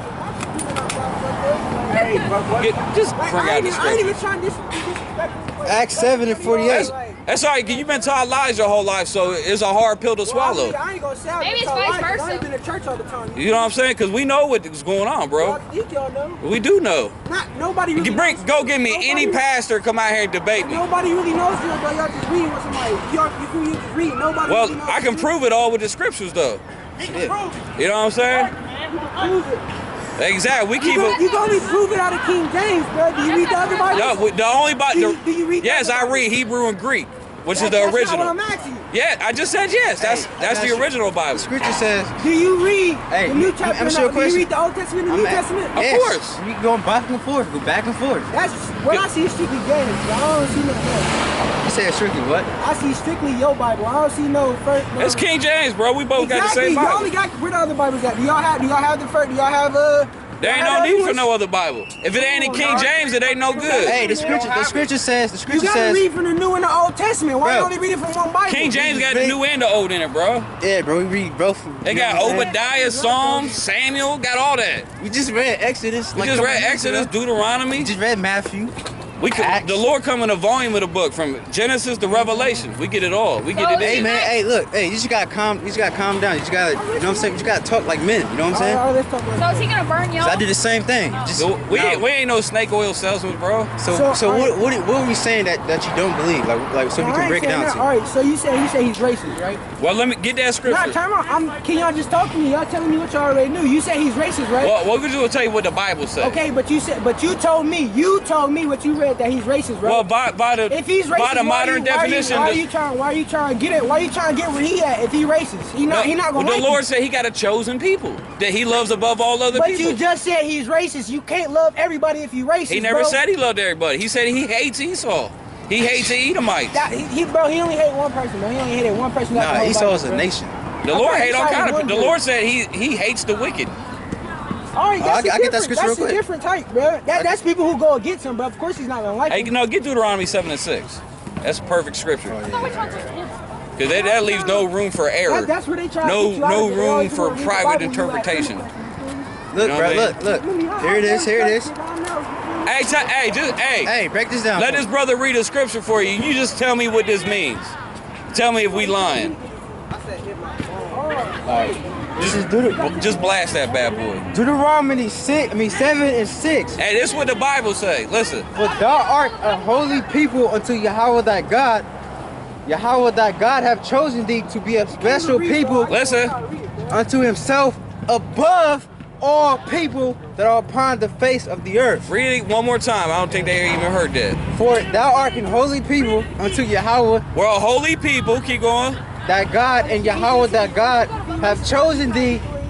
Hey, bro, what? Get, just Like, bring I out ain't, the even- I ain't scripture. even trying to dis- disrespect this. Acts seven and forty-eight. That's, that's all right. 'Cause you've been taught lies your whole life, so it's a hard pill to swallow. I ain't gonna say I Maybe been it's taught vice lies, 'cause I versa. ain't been to church all the time. You know what I'm saying? Because we know what's going on, bro. Y'all think y'all know. We do know. Not nobody You really can bring knows. go get me Nobody- any pastor come out here and debate me. Nobody really knows you, bro. Y'all just reading what somebody. Y'all, you, you just read. Nobody Well, really knows I can you. prove it all with the scriptures, though. You can prove it. You know what I'm saying? You can prove it. Exactly. We You keep can, it. you can only prove it out of King James, bro. Do you read the other Bible? No, we- the only Do Bible. you- do you read Yes, the I Bible? read Hebrew and Greek, which is That's- the that's not original. what I'm asking you. Yeah, I just said yes. That's Hey, that's I the got you. original Bible. The scripture says. Do you read Hey, the New let me- Testament? let me ask you a Do you question. read the Old Testament and the I'm New at- Testament? Of yes, course. We can go back and forth. Go back and forth. That's what I see is strictly James. I don't see no else. You said strictly what? I see strictly your Bible. I don't see no first. No. It's King James, bro. We both got the Exactly. same Y'all Bible. only got where the other Bibles at? Do y'all have? Do y'all have the first? Do y'all have uh? There ain't no need for no other Bible. If it ain't in King James, it ain't no good. Hey, the scripture. The scripture says. The You scripture gotta says. read from the New and the Old Testament. Why Bro. you only read it from one Bible? King James got the New and the Old in it, bro. Yeah, bro. We read both. They You know got what I'm saying? Obadiah, Psalms, Samuel, got all that. We just read Exodus. We like just a couple read years Exodus, ago. Deuteronomy. We just read Matthew. We could, Acts. the Lord come in a volume of the book from Genesis to Revelation. We get it all. We get it Hey in. man, hey look, hey, you just gotta calm, you just gotta calm down. You just gotta, you know what I'm saying? You just gotta talk like men. You know what I'm saying? All right, let's talk So about is he gonna burn y'all? So I did the same thing. Just So we now- ain't, we ain't no snake oil salesman, bro. So, So, so, all what, right. what, what are we saying that, that you don't believe? Like, like so we I can ain't break it saying down that. to. All right, so you say you say he's racist, right? Well, let me get that Nah, scripture. time out. I'm, can y'all just talk to me? Y'all telling me what y'all already knew. You say he's racist, right? Well, what we do is tell you what the Bible says. Okay, but you said, but you told me, you told me what you read that he's racist, right? Well, by by the if he's racist, by the why modern are you, why are you- definition, why are the- you trying? Why are you trying to get it? Why are you trying to get where he at? If he racist, he not, he not gonna the like Lord you. said He got a chosen people that He loves above all other But people. you just said he's racist. You can't love everybody if you racist. He never bro. said He loved everybody. He said He hates Esau. He hates the Edomites. That, he, he, bro, he only hate one person, man. He only hated one person. That's the Nah, whole Esau Bible, is a bro. nation. The I Lord thought hate all Esau kind was of. The one Lord dude. said He He hates the wicked. All right, Oh, that's I- a I get that different- scripture real That's a quick. different type, bro. That, that's people who go against him, but of course he's not gonna like Hey, him. no, get Deuteronomy seven and six. That's perfect scripture. I thought which one's which one? Because that, that leaves no room for error. That, that's where they try No- to get you out no of it. They room always for wanna read the private Bible, you like, interpretation. Look, You know bro, what I look, look. Here it is. Here it is. Hey, t- hey, just hey. Hey, break this down. Let for this me. brother read a scripture for you. You just tell me what this means. Tell me if we lying. This is Deut- Just blast that bad boy. Deuteronomy six. I mean seven and six. Hey, this is what the Bible say. Listen. For thou art a holy people unto Yahweh thy God. Yahweh thy God have chosen thee to be a special people Listen. unto himself above all people that are upon the face of the earth. Read it one more time. I don't think they even heard that. For thou art an holy people unto Yahweh We're a holy people. Keep going. thy God, and Yahweh thy God have chosen thee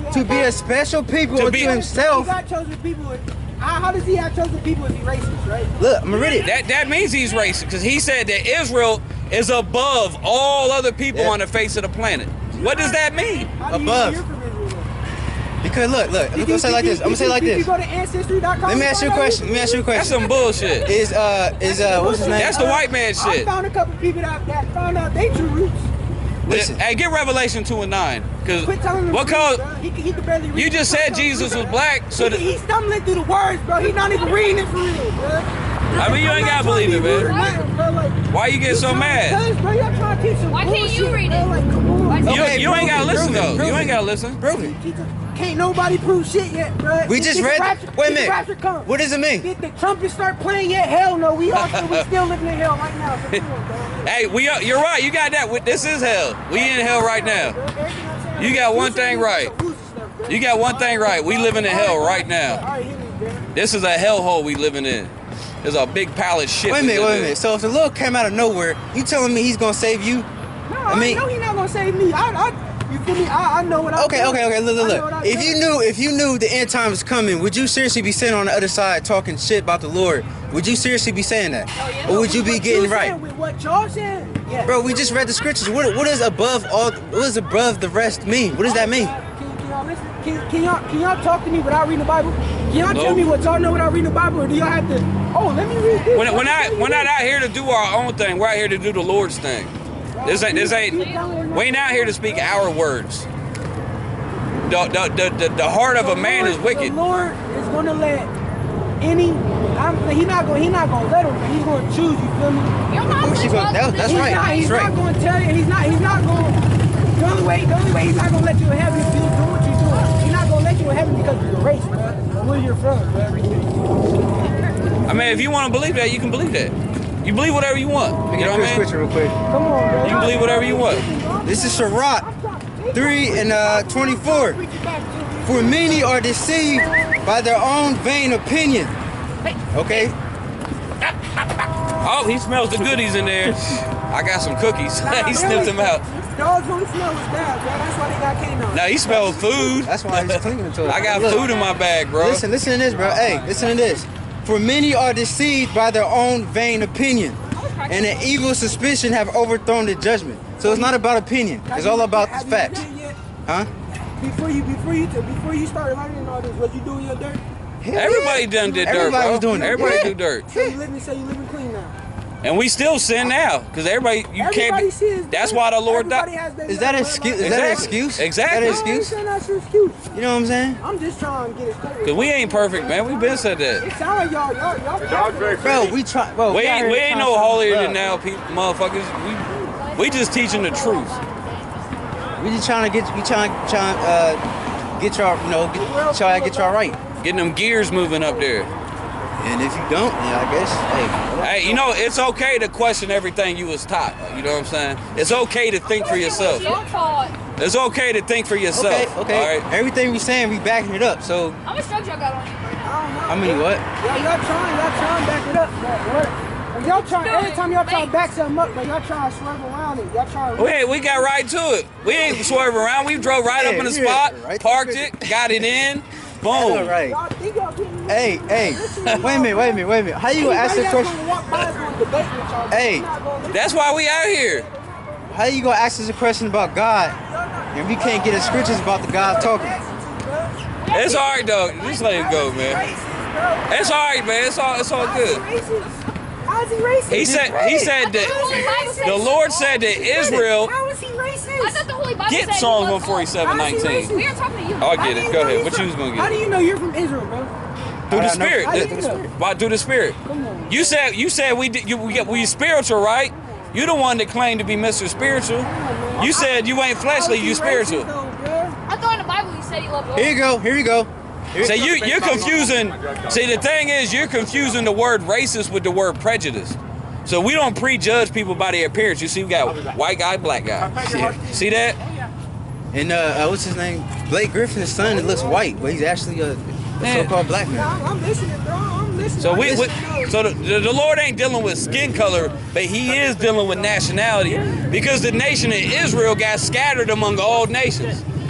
to be a special people To unto be- He himself. got chosen people. How, how does he have chosen people if he racist, right? Look, I'm gonna read it. That that means he's racist because he said that Israel is above all other people Yeah. on the face of the planet. What does that mean? How do you Above. know you're from Israel, though? Because look, look, I'm gonna say it like this. I'm gonna say it like Did you this. go to ancestry dot com? Let me ask you a question. Let me ask you a That's question. some bullshit. Is uh is uh what's his name? That's the white man I shit. found a couple people that, that found out they true roots. Listen. Hey, get Revelation two and nine. Cause Quit telling him what to read, cause bro. He, can- he can barely read. you just Quit said telling him Jesus to was read. black, so He, that, he's stumbling through the words, bro. He's not even reading it for real, bro. I mean you ain't gotta believe it, man. Why you get so mad? Because, bro, y'all trying to teach some Why can't you bullshit, read bro. it? Like, come on. Why You, can't Okay, you ain't gotta prove it, listen prove it, though. prove You it. ain't gotta listen. Prove it. Can't nobody prove shit yet, bro. We Did- just did the read. rapture- Wait a did the minute. rapture come? What does it mean? Did the trumpet start playing yet? Hell no. We are still, we still living in hell right now. So come on, bro. Hey, we are, you're right. You got that. This is hell. We in hell right now. You got one thing right. You got one thing right. We living in hell right now. Alright, hit me, bro. This is a hellhole we living in. There's a big pile of shit. Wait a we minute, live wait a in. minute. So if the Lord came out of nowhere, you telling me he's gonna save you? No, I I, mean- know he's not gonna save me. I, I, you feel me? I, I know what I. Okay, okay, okay. Look, look, I know what look. I If do. you knew, if you knew the end time was coming, would you seriously be sitting on the other side talking shit about the Lord? Would you seriously be saying that, yeah. or would you be What getting you right? saying with what y'all saying? Yeah. Bro, we just read the scriptures. What, what is above all? What does above the rest mean? What does that mean? Can, can y'all listen? Can, can y'all can y'all talk to me without reading the Bible? Can y'all No. tell me what y'all know without reading the Bible, or do y'all have to? Oh, let me read this. We're, we're not. We're not out here to do our own thing. We're out here to do the Lord's thing. This ain't. This ain't. We ain't out here to speak our words. The the the, the, the heart of a man is wicked. The Lord is gonna let any. I'm, he not gonna. He not gonna let him. But he's gonna choose. You feel me? Your mom course says you gonna- welcome that- to that's this right. He's not, house. he's That's not right. gonna tell you. He's not. He's not gonna. The only way. The only way he's not gonna let you in heaven is if you do what you're doing. He's not gonna let you in heaven because of your race, bro. Or where you're from, bro. I mean, if you want to believe that, you can believe that. You believe whatever you want. You know what I mean? Scripture real quick. Come on, bro. You can believe whatever you want. This is Sirach three and uh, twenty-four. For many are deceived by their own vain opinion. Okay. Oh, he smells the goodies in there. I got some cookies. He sniffed them out. Dogs won't smell as bad, bro. That's why they got canine. Now he smells food. That's why he's cleaning to it. I got Look, food in my bag, bro. Listen, listen to this, bro. Hey, listen to this. For many are deceived by their own vain opinion, and an evil suspicion have overthrown the judgment. So it's not about opinion. It's all about the Have you facts. done it yet? Huh? Before you, before you, before you started learning all this, was you doing your dirt? Everybody done did dirt, Everybody bro. was doing it. Everybody Yeah. do dirt. So you living, say you living clean now. And we still sin now. Because everybody, you Everybody can't be. sins, That's bro. why the Lord Everybody died. has their Is that an bloodline. excuse? Is that an Exactly. excuse? Exactly. Is that an No, I ain't excuse? saying that's your excuse. You know what I'm saying? I'm just trying to get it straight. Because we ain't perfect, man. We been said that. It sound like y'all, y'all, y'all. y'all Bro, we try. Bro, We out ain't, here we ain't trying no to- holier bro, than now, people, motherfuckers. We we just teaching the truth. We just trying to get, we trying, trying, uh, get y'all, you know, get, try to get y'all right. Getting them gears moving up there. And if you don't, then I guess, hey. Hey, you know, it's okay to question everything you was taught. You know what I'm saying? It's okay to think for yourself. Your fault. It's okay to think for yourself. Okay, okay. All right? Everything we saying, we backing it up. So, How much drugs y'all got on you right now? I don't know. how many what? Y'all, y'all trying, y'all trying to back it up, but what? If y'all try, every time y'all try to back something up, but y'all try to swerve around it. Y'all try to. We, ain't- we got right to it. We ain't swerve around. We drove right up in the Yeah, spot, yeah, right. parked it, got it in. All Boom. right. Y'all think y'all getting. Hey, hey. Wait a minute, wait a minute, wait a minute. How you gonna ask the Anybody question? that's gonna walk by is gonna debate with y'all. Hey. You're not gonna- That's why we out here. How you gonna ask us a question about God and we can't get the scriptures about the God talking? It's all right, though. Just let it go, man. It's all right, man. It's all it's all good. How is he racist? He said he said that the Lord said that Israel. How is he racist? I thought the Holy Bible Get said he Psalms was one forty-seven How is he nineteen. racist? We are talking to you. I'll How get do it. you Go know ahead. he's What you from- was gonna How do get? you know you're from Israel, bro? Through the I know. Spirit. How do you The- know? By through the Spirit. Come on. You said you said we did, you we, we spiritual, right? You the one that claimed to be Mister Spiritual. You said you ain't fleshly, you spiritual. I thought in the Bible you said he loved all. Here you go, here you go. Here So you you you're confusing. See, the thing is, you're confusing the word racist with the word prejudice. So we don't prejudge people by their appearance. You see, we got white guy, black guy. See that? And uh, uh, what's his name? Blake Griffin's son. It looks white, but he's actually a, a Man. so-called black man. I'm, I'm listening, bro. I'm listening. So I'm we, we listening. so the, the, the Lord ain't dealing with skin color, but He is dealing with nationality, because the nation of Israel got scattered among all nations.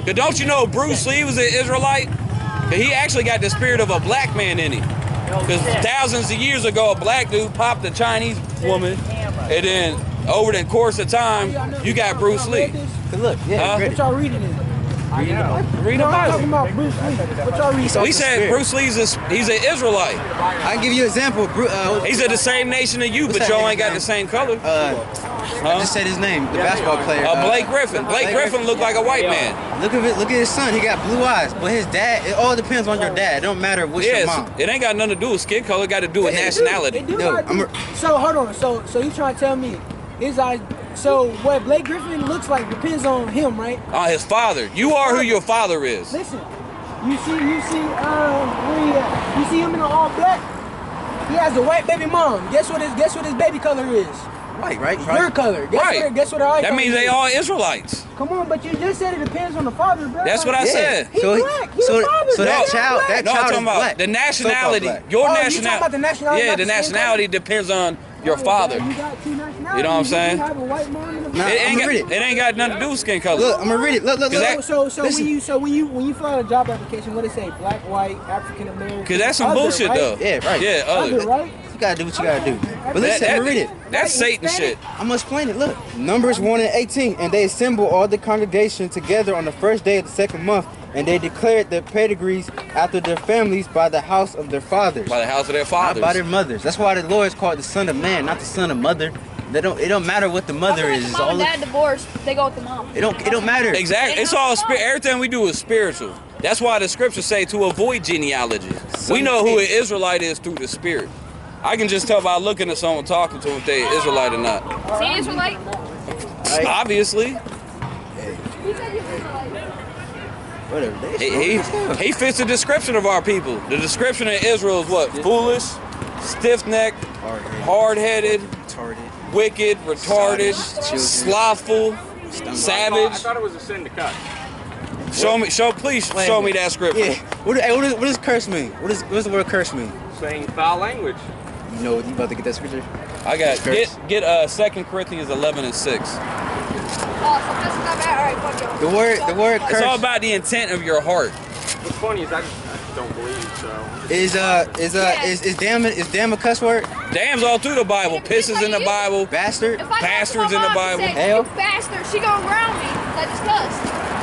Cause don't you know Bruce Lee was an Israelite? Cause he actually got the spirit of a black man in him. Cause thousands of years ago, a black dude popped a Chinese woman, and then over the course of time, you got Bruce Lee. Look, yeah, Huh? What y'all reading it? reading the Bible. Read No, the I'm talking Bible. about Bruce Lee. What y'all reading? We said Bruce Lee's a, he's an Israelite. I can give you an example. Bru- Uh, He's of the same nation as you, What's but that y'all nigga's ain't got name? the same color. uh, I Huh? just said his name, the basketball player. Uh, Blake Griffin. Blake Blake Griffin Griffin. looked like a white man. Look at it. Look at his son. He got blue eyes, but his dad. It all depends on your dad. It don't matter which your Yes, mom. it ain't got nothing to do with skin color. It got to do with Yeah, it do. nationality. It do Yo, got to I'm do- a- So hold on. So so you trying to tell me his eyes? So what Blake Griffin looks like depends on him, right? Uh, his father. You are who your father is. Listen, you see, you see, um, where he at? You see him in all black. He has a white baby mom. Guess what his Guess what his baby color is? White, right? Your color. Guess Right. What, guess what our eye That color means they is? all Israelites. Come on, but you just said it depends on the father, bro. That's what I Yeah. said. He So he- black. He so- the father. so bro. that He child- black. that No, I'm child talking is about black. the nationality. So-called black. Your Oh, you talking nationality. about the nationality, Yeah, not the the skin nationality depends on your Oh, father. bro, You got two nationalities. You know what I'm saying? You have a white mom and a Nah, black. It ain't, I'ma got, read it. it. ain't got nothing to do with skin color. Look, I'm gonna read it. Look, look, Cause look. that- So, so, so when Listen. you, so when you, when you fill out a job application, what it say? Black, white, African American. Cause that's some other, bullshit right? though. Yeah, right. Yeah, other. Other, right? You gotta do what you gotta do. But That- listen, that- I'm gonna read it. That's Right, Satan Hispanic. shit. I'm gonna explain it. Look, Numbers one and eighteen, and they assemble all the congregation together on the first day of the second month, and they declared their pedigrees after their families by the house of their fathers, By the house of their not by fathers. their mothers. That's why the Lord is called the Son of Man, not the Son of Mother. They don't. It don't matter what the mother After is. the It's mom all. and dad divorced, they go with the mom. It don't. It don't matter. Exactly. It's all spirit. Everything we do is spiritual. That's why the scriptures say to avoid genealogy. We know who an Israelite is through the spirit. I can just tell by looking at someone talking to them if they Israelite or not. See, Israelite? Obviously, He said he was Israelite. Whatever. They he, he he fits the description of our people. The description of Israel is what? Foolish, stiff-necked, hard-headed, retarded. wicked, retarded, Children. slothful, I savage. thought it was a sin to cut. Show me, show please Wait a show me minute. that scripture. Yeah. What, hey, what, does, what does curse mean? What does, what does the word curse mean? Saying foul language. You know, you about to get that scripture? I got Curse. get get uh Second Corinthians eleven and six. Oh, so this is not bad. All right, fuck y'all. The word, the word It's all curse about the intent of your heart. What's funny is I, I don't believe so. is uh is uh Yeah. is is damn is damn a cuss word? Damn's all through the Bible. Pisses in the Bible. Bastard. If I Bastards in the Bible. Say, Hell. you bastard, she gonna ground me. 'Cause I just cussed.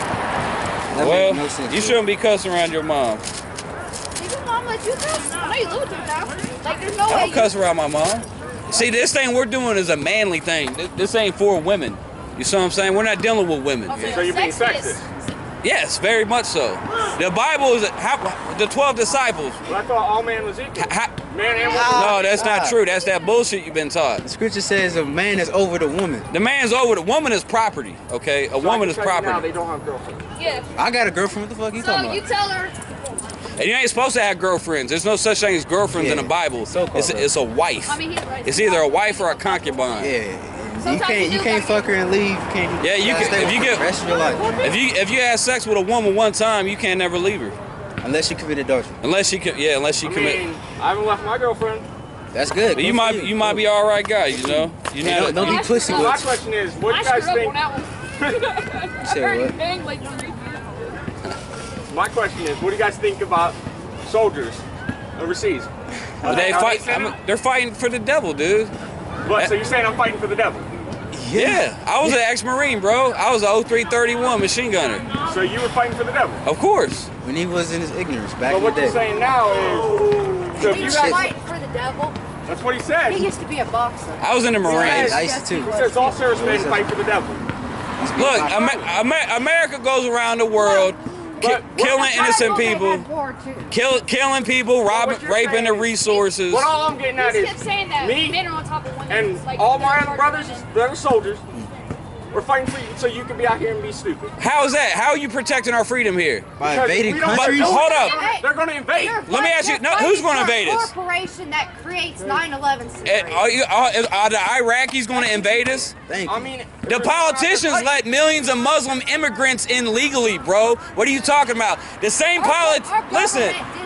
That Well, makes no sense. you shouldn't be cussing around your mom. Did your mom let you cuss? I know you live with her now. Like, there's no I way don't you... cuss around my mom. See, this thing we're doing is a manly thing. This, this ain't for women. You see what I'm saying? We're not dealing with women. Also, So you're being sexist. Yes, very much so. The Bible is how, the twelve disciples. But I thought all man was equal. How, Man and woman. no, that's not true. That's that bullshit you've been taught. The scripture says a man is over the woman. The man's over. The woman is property. Okay, a So I woman can is tell you Now property. they don't have girlfriends. Yeah. I got a girlfriend. What the fuck you So talking you about? tell her... And you ain't supposed to have girlfriends. There's no such thing as girlfriends in the Yeah, Bible. so-called It's a, it's a wife. I mean, he's right. It's either a wife or a concubine. Yeah, you Sometimes can't you you do can't got- fuck her and leave. You can't. Yeah, you gotta can- stay if with you her get- the rest of your life, If you if you have sex with a woman one time, you can't never leave her. unless you commit adultery. Unless she could, yeah, unless she I commit. mean, I haven't left my girlfriend. That's good. But you Good for might you might be all right guy, you know. You Hey, know. don't, don't be pussy Well, My with. question is, what do I you guys screwed up think? on that one. Say I heard what? you bang like three. My question is, what do you guys think about soldiers overseas? They Are fight. sinning? I mean, they're fighting for the devil, dude. But so you're saying I'm fighting for the devil? Yeah, I was an ex-marine, bro. I was an oh three thirty-one machine gunner. So you were fighting for the devil? Of course. When he was in his ignorance back But in what the you're day. saying now is, so if you He's guys, fighting for the devil. that's what he said. He He used to be a boxer. I was in the Marines. I used to too. says all servicemen fight for the devil. Look, Amer- Amer- America goes around the world ki- But- killing innocent people, kill, killing people, robbing, what you're raping the saying- resources. What all I'm getting at He is, kept saying that me men are on top of women. and It's like all they're my part brothers of that are soldiers, we're fighting for you so you can be out here and be stupid. How is that? How are you protecting our freedom here? By Because invading we don't- countries. But hold up. Hey, They're going to invade. they're Let me ask you- fighting- no, they're who's gonna fighting invade for us? a corporation that creates nine eleven Eh, scenarios. Are, you, are, are the Iraqis going to invade us? Thank I you. mean, The politicians let millions of Muslim immigrants in legally, bro. What are you talking about? The same Our- polit. our Listen, government did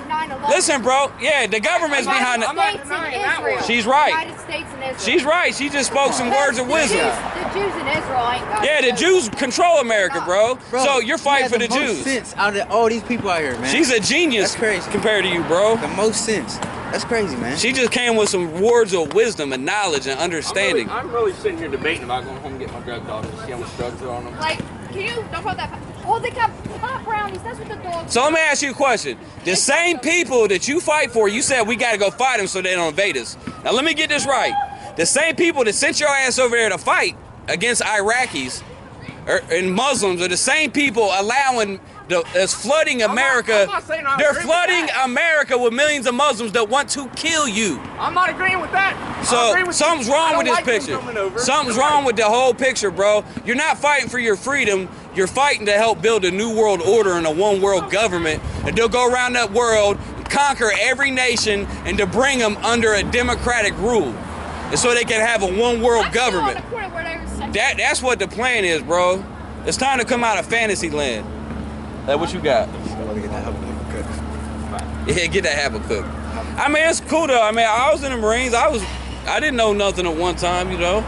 nine eleven. Listen, bro. Yeah, the government's behind it. I'm not denying that one. She's right. United States and Israel. She's right. She just spoke some words of The wisdom. Jews, the Jews in Israel ain't got Yeah, the it. Jews control America, bro. Bro, So you're fighting for you the have most Jews. sense out of all these people out here, man. She's a genius That's crazy. compared to you, bro. The most sense. That's crazy, man. She just came with some words of wisdom and knowledge and I'm understanding. really, I'm really sitting here debating about going home and get my drug dog and see how much drugs are on them. Like, can you don't put that? Oh, they got pop brownies. That's what the dogs. So let me ask you a question. The same people that you fight for, you said we got to go fight them so they don't invade us. Now let me get this right. The same people that sent your ass over there to fight against Iraqis or, and Muslims are the same people allowing the, that's flooding America. I'm not saying I They're agree with flooding that. America with millions of Muslims that want to kill you. I'm not agreeing with that. I agree So with something's you. I wrong don't with this like them picture. coming over. Something's You're wrong right. with the whole picture, bro. You're not fighting for your freedom. You're fighting to help build a new world order and a one world government. And they'll go around that world, conquer every nation, and to bring them under a democratic rule. And so they can have a one world I'm still on government. the corner where they were saying- That That's what the plan is, bro. It's time to come out of fantasy land. Like, what you got? Yeah, get that Habakkuk. I mean, it's cool though. I mean, I was in the Marines. I was, I didn't know nothing at one time, you know.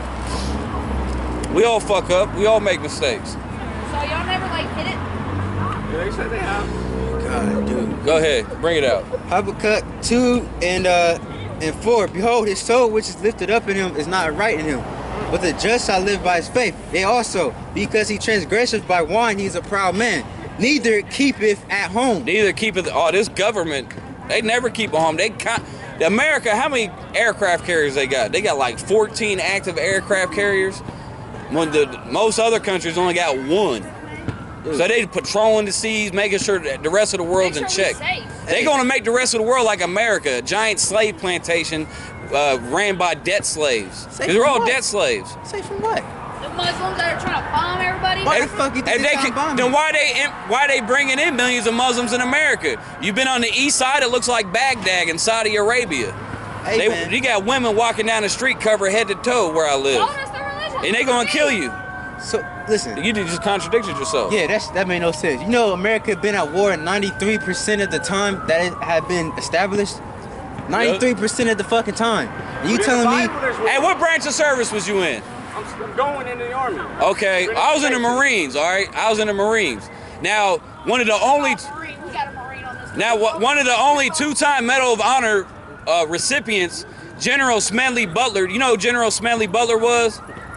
We all fuck up. We all make mistakes. So y'all never like hit it? Yeah, they said they have. God, dude. Go ahead, bring it out. Habakkuk two and uh and four. Behold, his soul which is lifted up in him is not right in him. But the just shall live by his faith. They also, because he transgresseth by wine, he is a proud man. Neither keepeth at home. Neither keep it. Oh, this government, they never keep them home. They con- America, how many aircraft carriers they got? They got like fourteen active aircraft carriers. When the most other countries only got one. So they patrolling the seas, making sure that the rest of the world's Make in sure we check. safe. They're gonna make the rest of the world like America, a giant slave plantation uh, ran by debt slaves. Safe They're all from what? debt slaves. Say from what? The Muslims that are trying to bomb everybody. Why If- the fuck you if think they they can, bomb then you? why they in, why they bringing in millions of Muslims in America? You've been on the east side. It looks like Baghdad in Saudi Arabia. Hey, They, man. you got women walking down the street covered head to toe where I live, Oh, that's their religion. and they gonna kill you. So listen. You just contradicted yourself. Yeah, that's that made no sense. You know, America been at war ninety-three percent of the time that it had been established. ninety-three percent of the fucking time. And you In the telling me? Bible, there's Hey, war. what branch of service was you in? I'm s- going into the army. Okay, I was in the Marines. All right, I was in the Marines. Now, one of the only Marine. We got a Marine on this. now wha- one of the only two-time Medal of Honor uh, recipients, General Smedley Butler. You know who General Smedley Butler was?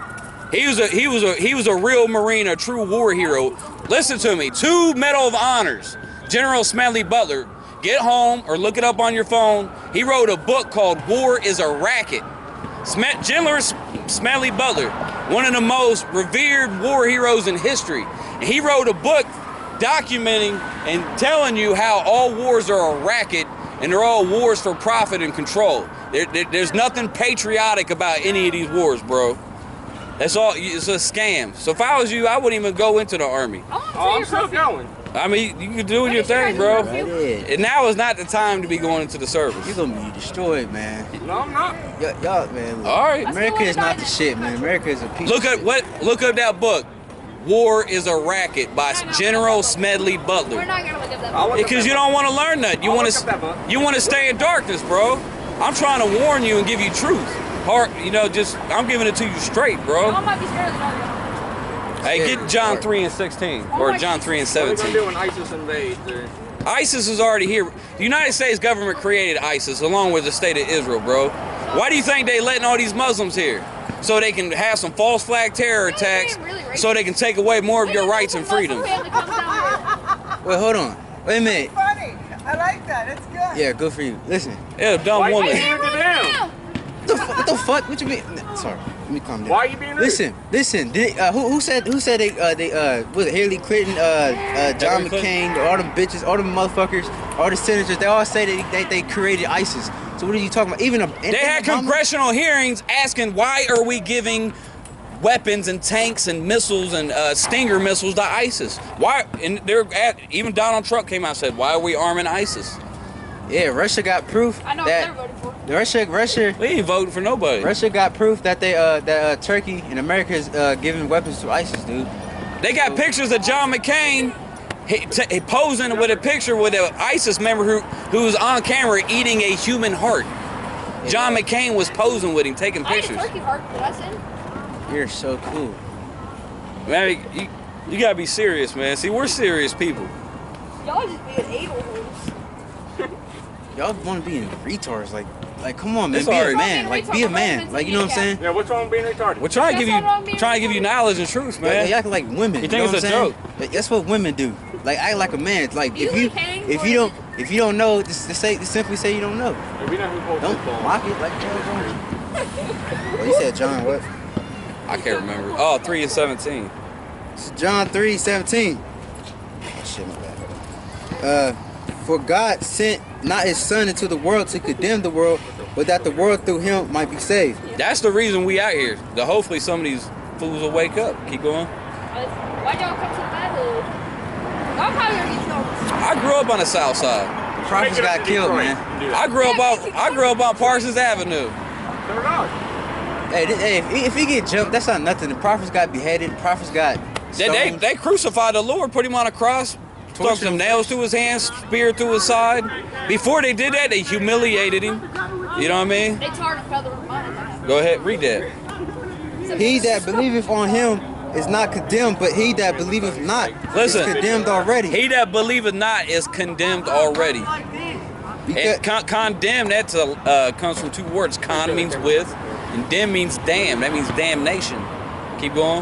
He was a he was a he was a real Marine, a true war hero. Listen to me. Two Medal of Honors. General Smedley Butler. Get home or look it up on your phone. He wrote a book called War is a Racket. Sm- General Smedley Butler, one of the most revered war heroes in history. And he wrote a book documenting and telling you how all wars are a racket and they're all wars for profit and control. There, there, there's nothing patriotic about any of these wars, bro. That's all. It's a scam. So if I was you, I wouldn't even go into the army. Oh, I'm still going. I mean, you can do your thing, bro. Right there. And now is not the time to be going into the service. You're gonna be destroyed, man. No, I'm not. Y- y'all, man. Look, All right. America is not the shit, man. America is a piece. Look of at shit. what. Look up that book. War is a Racket by General Smedley We're Butler. not gonna look at that. I'll look up Because that you book. don't want to learn that. You I'll want look up that book. to. You want to stay in darkness, bro. I'm trying to warn you and give you truth. Heart, you know, just I'm giving it to you straight, Y'all bro. might be scared of the dark. Hey, get John three and sixteen or John three and What are we gonna seventeen. do when ISIS invades? Or... ISIS is already here. The United States government created ISIS along with the state of Israel, bro. Why do you think they letting all these Muslims here? So they can have some false flag terror attacks, so they can take away more of your rights and freedoms. Wait, hold on. Wait a minute. Funny. I like that. It's good. Yeah, good for you. Listen. Yeah, dumb Why you woman. being rude to them? What the, fu- what the fuck? What you mean? No, sorry. Let me calm down. Why are you being rude? Listen, listen. Did, uh, who, who said who said they uh, they uh was it Hillary Clinton, uh, uh John Hillary Clinton? McCain, all them bitches, all them motherfuckers, all the senators? They all say that they, they created ISIS. So what are you talking about? Even a, They had congressional hearings asking why are we giving weapons and tanks and missiles and uh, Stinger missiles to ISIS? Why? And they're at, even Donald Trump came out and said, why are we arming ISIS? Yeah, Russia got proof I know what they're that voting for. Russia Russia We ain't voting for nobody. Russia got proof that they uh that uh, Turkey and America is uh, giving weapons to ISIS, dude. They got pictures of John McCain He, t he posing with a picture with an ISIS member who who was on camera eating a human heart. John McCain was posing with him, taking I ate a pictures. turkey heart, did I sin? You're so cool. Man, you, you gotta be serious, man. See, we're serious people. Y'all just being anal holes. Y'all want to be in retards, like, like, come on, man, It's be alright. a man, like, be a man, like, you know what I'm saying? Yeah, what's wrong with being retarded? We're trying to give That's not wrong you being trying to give you knowledge and truth, Like, man. you act like women. You You, know think what it's I'm a saying? joke? Like, that's what women do. Like, act like a man. Like, You if you like hang if more you don't than- if you don't know, just, just say just simply say you don't know. Yeah, we know who holds Don't football. mock it like John. Oh, you said John what? I can't remember. Oh, three and seventeen. It's John three seventeen. Oh, shit, my bad. Uh, for God sent not his son into the world to condemn the world, but that the world through him might be saved. That's the reason we out here. To hopefully some of these fools will wake up. Keep going. Why'd y'all come to that hood? Y'all probably gonna get thrown. I grew up on the south side. Prophets got killed, man. I grew up on I grew up on Parsons Avenue. They're not. Hey, th- hey, if he, if he get jumped, that's not nothing. The prophets got beheaded. The prophets got They, they stoned. they crucified the Lord, put him on a cross, stuck some nails through his hands, spear through his side. Before they did that, they humiliated him. You know what I mean? They tarred and feathered him on. Go ahead, read that. He that believeth on him is not condemned, but he that believeth not Listen. is condemned already. He that believeth not is condemned already. Because, And con condemn, that uh, comes from two words. Con means with, and dem means damn. That means damnation. Keep going.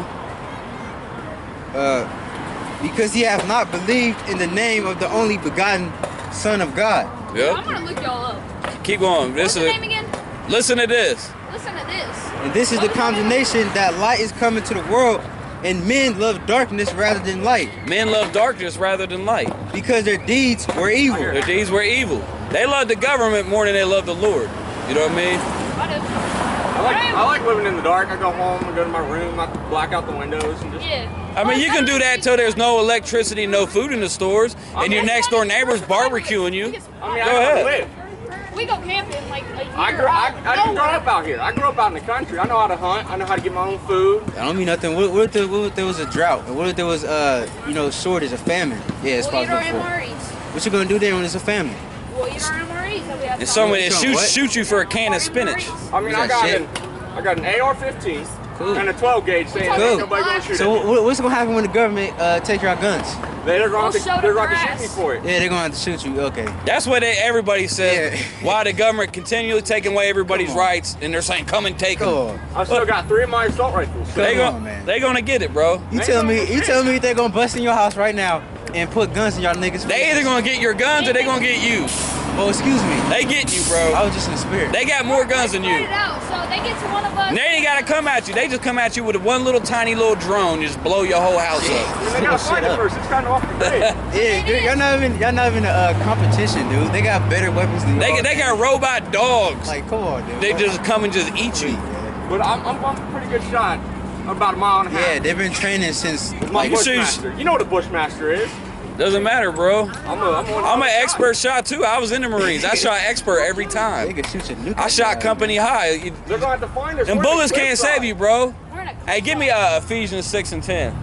uh, because he hath not believed in the name of the only begotten Son of God. I'm Yep. gonna look y'all up. Keep going. What's Listen. the name again? Listen to this. Listen to this. And this is the condemnation that light is coming to the world, and men love darkness rather than light, Men love darkness rather than light. because their deeds were evil. Their deeds were evil. They love the government more than they love the Lord. You know what I mean? I do. I like, I like living in the dark. I go home, I go to my room, I black out the windows, and just. Yeah. I mean, you can do that till there's no electricity, no food in the stores, and your next door neighbor's barbecuing you. I mean, Go I know ahead. how to live. We go camping like a year I grew, I, out. I didn't grow nowhere. up out here. I grew up out in the country. I know how to hunt. I know how to get my own food. I don't mean nothing. What, what, if there, what if there was a drought? And what if there was, uh, you know, shortage, a famine? Yeah, it's We'll eat our possible. M R Es. What you gonna do there when it's a famine? We'll eat our M R Es that we have. And someone that What? shoots shoot you for a can of spinach. I mean, Is I that got shit? an, I got an A R fifteen Cool. and a twelve gauge saying Cool. ain't nobody gonna shoot So at me. what, what's gonna happen when the government uh, take our guns? They're going We'll to, show they're them going to our shoot me ass. for it. Yeah, they're gonna have to shoot you. Okay. That's what they, everybody says. Yeah. Why the government continually taking away everybody's Come on. rights, and they're saying, "Come and take them." Cool. I still got three of my assault rifles. So They Come gon' on, man. they gonna get it, bro. You They tell gonna me, go you tell crazy. me they're gonna bust in your house right now and put guns in y'all niggas' They either faces. gonna get your guns or they gonna get you. Oh, excuse me. They get you, I bro. was just in the spirit. They got more guns than Spread you. it out, so they get to one of us. And they ain't gotta come at you. They just come at you with one little tiny little drone, just blow your whole house up. I mean, they Oh, gotta shit find it up. first. It's kind of off the grid. Yeah, dude, y'all not even, y'all not even a uh, competition, dude. They got better weapons than They y'all. they got robot dogs. Like, come on, dude. They just come and just eat you. Yeah, But I'm, I'm, I'm a pretty good shot. About a mile and a half. yeah, they've been training since. My You see- Bushmaster. You know what a Bushmaster is. Doesn't matter, bro. I'm a, I'm one I'm an expert shot too. I was in the Marines. I shot expert every They time. could shoot your nuke. I shot company high. You- They're gonna have to find us. Them Where's the bullets cliff can't side? save you, bro. We're in a Hey, give me uh, Ephesians six and ten.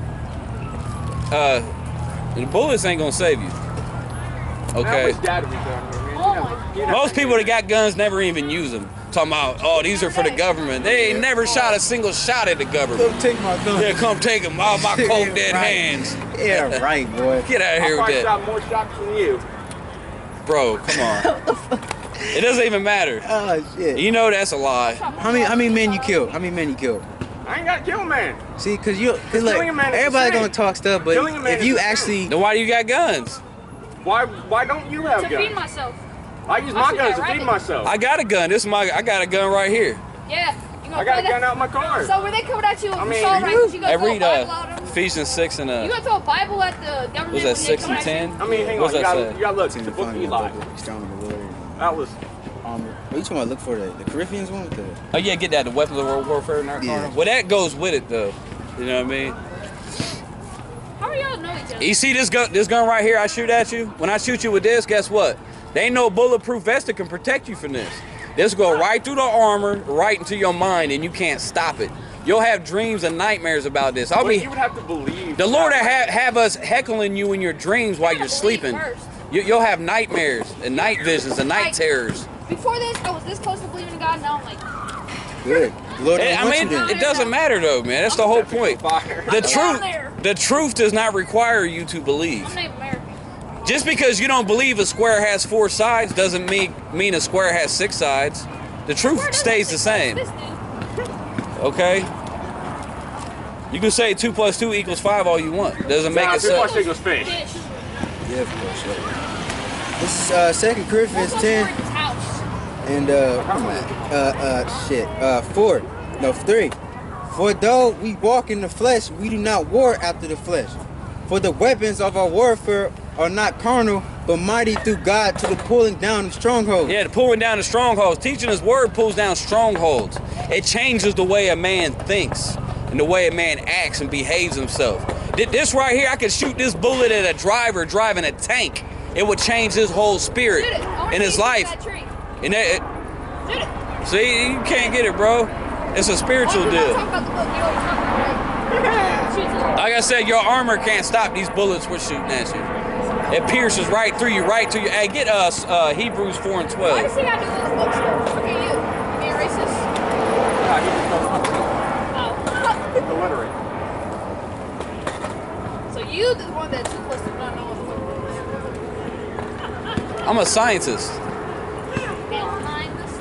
Uh, the bullets ain't gonna save you. Man, I Okay. wish Dad would be down here, man. Oh You know, my you know- Most people that got guns never even use them. Talking about, oh, these are for the government. They ain't never shot a single shot at the government. Come take my gun. Yeah, come take them out my cold dead Right. hands. Yeah, right, boy. Get out of I here with probably that, shot more shots than you. bro. Come on. It doesn't even matter. Oh shit. You know that's a lie. How many how many men you killed? How many men you killed? I ain't got to kill a man. See, cause you, cause like Killing a man is everybody a sin. gonna talk stuff, but Killing a man if is you a sin. actually, Then why do you got guns? Why Why don't you have To feed guns? myself. I use I my should guns get to feed rabbit. myself. I got a gun. This is my. I got a gun right here. Yeah. You gonna I got play a gun that? out in my car. So were they coming at you with I mean, assault you- rifles? You I gonna throw a read Bible uh, at them? Ephesians six and You uh. gonna throw a Bible at the government? Was when that they six come and at you? ten? I mean, hang What's on. You that gotta, say? you gotta look. The book of Eli. strong in the Lord. That was. Um, what you talking about? Look for the the Corinthians one with the. Oh yeah, get that. The weapons of world warfare in our Yeah. car. Well, that goes with it though. You know what I mean? How do y'all know each other? You see this gun? This gun right here. I shoot at you. When I shoot you with this, guess what? There ain't no bulletproof vest that can protect you from this. This go right through the armor, right into your mind, and you can't stop it. You'll have dreams and nightmares about this. I'll Well, be. you would have to believe. The Lord that. have have us heckling you in your dreams while you're sleeping. You, you'll have nightmares and night visions and night Like, terrors. Before this, I was this close to believing in God. Now I'm like, Good. The Lord Eh, don't I want mean, you then. it doesn't matter though, man. That's the whole point. Fire. The I'm down truth, there. the truth does not require you to believe. I'm Native American. Just because you don't believe a square has four sides doesn't mean mean a square has six sides. The truth stays the same. This dude. Okay. You can say two plus two equals five all you want. Doesn't make Nah, it two so. plus two equals fish. Fish. Yeah, of course. Yeah. This is uh, Second Corinthians What's ten. in his house? And uh, uh, uh, shit, uh, four, no, three. For though we walk in the flesh, we do not war after the flesh. For the weapons of our warfare are not carnal, but mighty through God to the pulling down of strongholds. Yeah, the pulling down the strongholds. Teaching His word pulls down strongholds. It changes the way a man thinks and the way a man acts and behaves himself. Th- This right here, I could shoot this bullet at a driver driving a tank. It would change his whole spirit Shoot it. I wanna in see his you life. That tree. And that, it, Shoot it. see, you can't get it, bro. It's a spiritual Oh, you're not deal. talking about the book. You know what you're talking about, right? Shoots it. Like I said, your armor can't stop these bullets we're shooting at you. It pierces right through you, right to you. Hey, get us uh, Hebrews four and Why twelve. does he gotta do those books though? Look at you. You being racist? Yeah, he just Oh. knows illiterate. So you the one that two plus two not know what the book is. I'm a scientist. Behind this.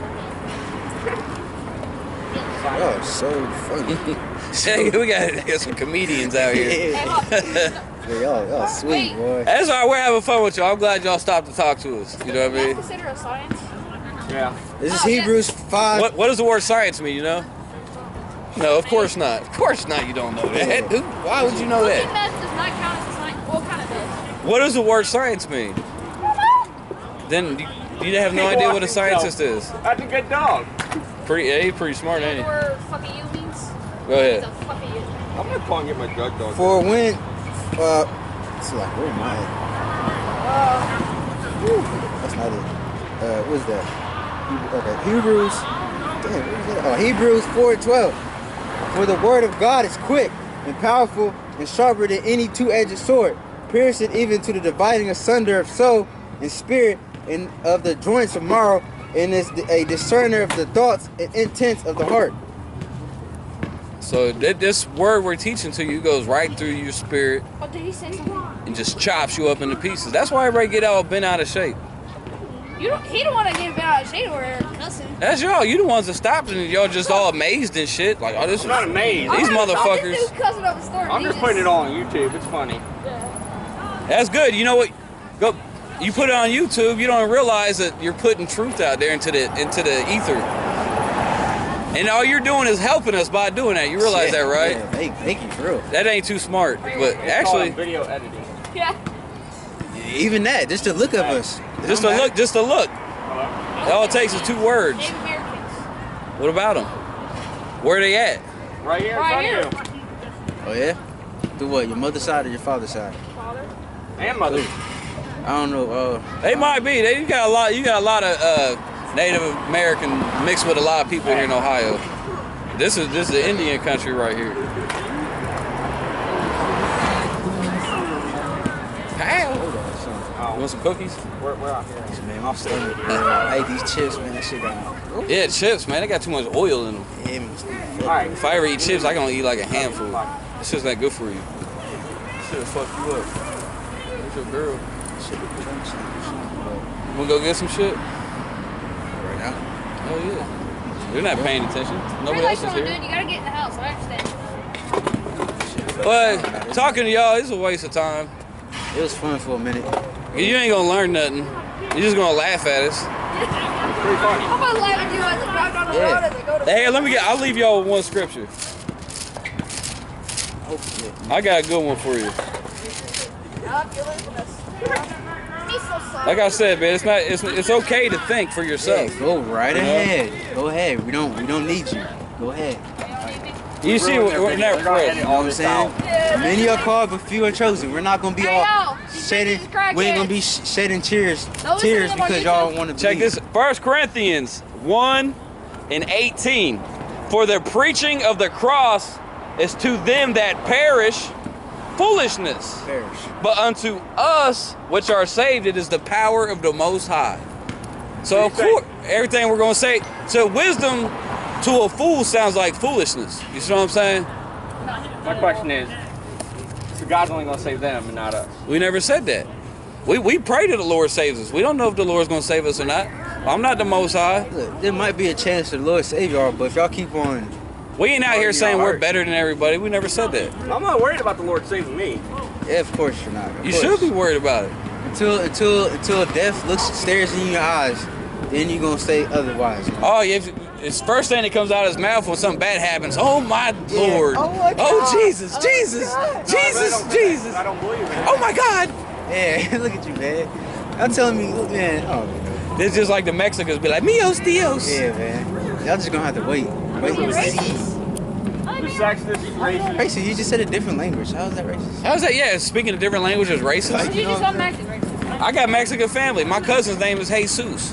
Oh, so funny. Hey, we got, got some comedians out here. Hey, Hop, Yeah, y'all, y'all sweet, Wait. boy. That's all right. We're having fun with y'all. I'm glad y'all stopped to talk to us. You know what I That's mean? considered a science? Yeah. This is Oh, yeah. Hebrews five. What What does the word science mean? You know? No, of course not. Of course not. You don't know that. Who- Why would you know Cooking that? meth does not count as a science. Well, kind of does. What does the word science mean? Then you, you have no idea what a scientist is. That's a good dog. Pretty, yeah, he's pretty smart, You know ain't the he? word fucking you means? Go ahead. It's a fucking you. I'm gonna call and get my drug dog. For when, uh, it's like, where am I at? Whew, that's not it. Uh, what's that? He- Okay, Hebrews, damn, where's that? Oh, Hebrews four twelve. For the word of God is quick and powerful and sharper than any two-edged sword, piercing even to the dividing asunder of soul and spirit and of the joints of marrow, and is a discerner of the thoughts and intents of the heart. So th- this word we're teaching to you goes right through your spirit Oh, did he say something? and just chops you up into pieces. That's why everybody get all bent out of shape. You don't, he don't want to get out of shade or cussing. That's y'all. You the ones that stopped and y'all just all amazed and shit. Like, oh, this is I'm not amazed. these I'm not- motherfuckers. This dude cussing up the store. I'm He just putting it all on YouTube. It's funny. That's good. You know what? Go. You put it on YouTube. You don't realize that you're putting truth out there into the into the ether. And all you're doing is helping us by doing that. You realize that, right? Yeah, thank, thank you, for real. That ain't too smart. But It's actually, called video editing. Yeah. Even that, just the look of us. just to look, just to look. All it takes is two words. Native Americans. What about them? Where they at? Right here in Right front of you. Oh yeah? Do what? Your mother's side or your father's side? Father. And mother. I don't know. Uh, They might be. They you got a lot. You got a lot of uh, Native American mixed with a lot of people here in Ohio. This is this is the Indian country right here. How? Oh, You want some cookies? we're, we're out here. man, my stomach. I ate these chips, man. That shit got me. Yeah, chips, man. They got too much oil in them. Yeah, man. All right. If I ever eat chips, I can only eat like a handful. This shit's not good for you. Shit'll fuck you up. Where's your girl? You wanna go get some shit? Right now. Oh yeah. They're not paying attention. Nobody Like else is someone, dude, here. you gotta get in the house. I understand. But talking to y'all is a waste of time. It was fun for a minute. You ain't gonna learn nothing. You're just gonna laugh at us. Pretty funny. I'm gonna laugh at you as I drive down the Yeah. road as I go to Hey, let me get. I'll leave y'all with one scripture. Oh, shit. I got a good one for you. Yup, you're losing us. Me so sorry. Like I said, man, it's not. It's it's okay to think for Yeah, yourself. go right ahead. Go ahead. We don't. We don't need you. Go ahead. You see, Ruined we're, their we're video. not They're gonna edit real. You know all what I'm this saying? out. Many are called, but few are chosen. We're not gonna be I all know. These shedding. bitches crackheads. We ain't gonna be sh- shedding tears, Don't listen to tears them on because y'all YouTube. want to Check this. First Corinthians one and eighteen. For the preaching of the cross is to them that perish foolishness. Perish. But unto us which are saved, it is the power of the Most High. So of course, everything we're going to say. So wisdom to a fool sounds like foolishness. You see what I'm saying? My question is, so God's only going to save them and not us. We never said that. We we pray that the Lord saves us. We don't know if the Lord's going to save us or not. I'm not the Most High. Look, there might be a chance that the Lord save y'all, but if y'all keep on, We ain't out here saying we're hard. better than everybody. We never said that. I'm not worried about the Lord saving me. yeah, of course you're not. Of You course. should be worried about it. Until until until death looks stares in your eyes, then you're gonna say otherwise. Man. Oh, yeah. It's first thing that comes out of his mouth when something bad happens. Oh my Lord. Oh, my Oh, God. Jesus. Oh, Jesus. God. Jesus. Jesus. I don't believe it. Oh my God. Yeah, look at you, man. I'm telling me, look, man. Oh, man. It's just like the Mexicans be like, Mios Dios. Yeah, man. Y'all just gonna have to wait. Wait and see. This sexist, racist. Racist, you just said a different language. How is that racist? How's that? Yeah, speaking a different language is racist. You just got Mexican, right? I got Mexican family. My cousin's name is Jesus. His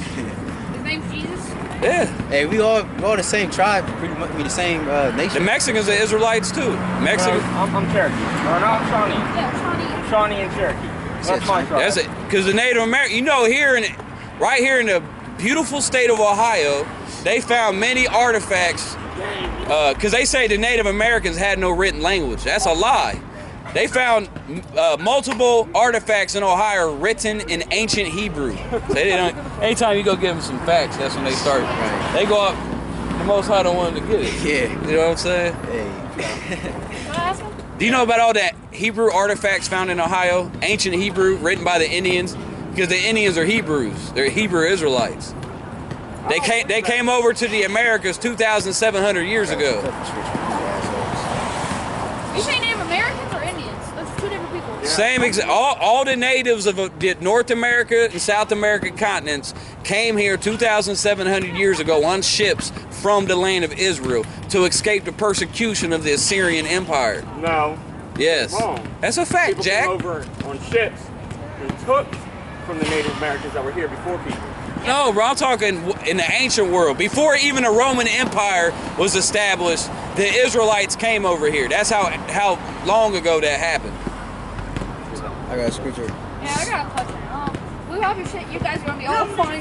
name's Jesus. Yeah. Hey, we all we all the same tribe, pretty much. We the same uh, The nation. Mexicans are Israelites too. Mexican. I'm, I'm Cherokee. Or no, I'm Shawnee. Yeah, Shawnee. Shawnee and Cherokee. That's my tribe. That's it. Because the Native American, you know, here in, right here in the beautiful state of Ohio, they found many artifacts. Because uh, they say the Native Americans had no written language. That's a lie. They found uh, multiple artifacts in Ohio written in ancient Hebrew. So they don't, anytime you go give them some facts, that's when they start. Right. They go up. The Most High don't want them to get it. Yeah. You know what I'm saying? Hey. Can I ask him? Do you know about all that Hebrew artifacts found in Ohio? Ancient Hebrew written by the Indians? Because the Indians are Hebrews. They're Hebrew Israelites. They came, they came over to the Americas two thousand seven hundred years ago. You say Native Americans or Indians? Those are two different people. Same exa- all, all the natives of uh, the North America and South American continents came here two thousand seven hundred years ago on ships from the land of Israel to escape the persecution of the Assyrian Empire. No. Yes. Wrong. That's a fact, People Jack. came over on ships and took from the Native Americans that were here before people. No, bro, I'm talking w- in the ancient world. Before even the Roman Empire was established, the Israelites came over here. That's how how long ago that happened. I got a scripture. Yeah, I got a question. Um, we have your shit. You guys are gonna be all fine.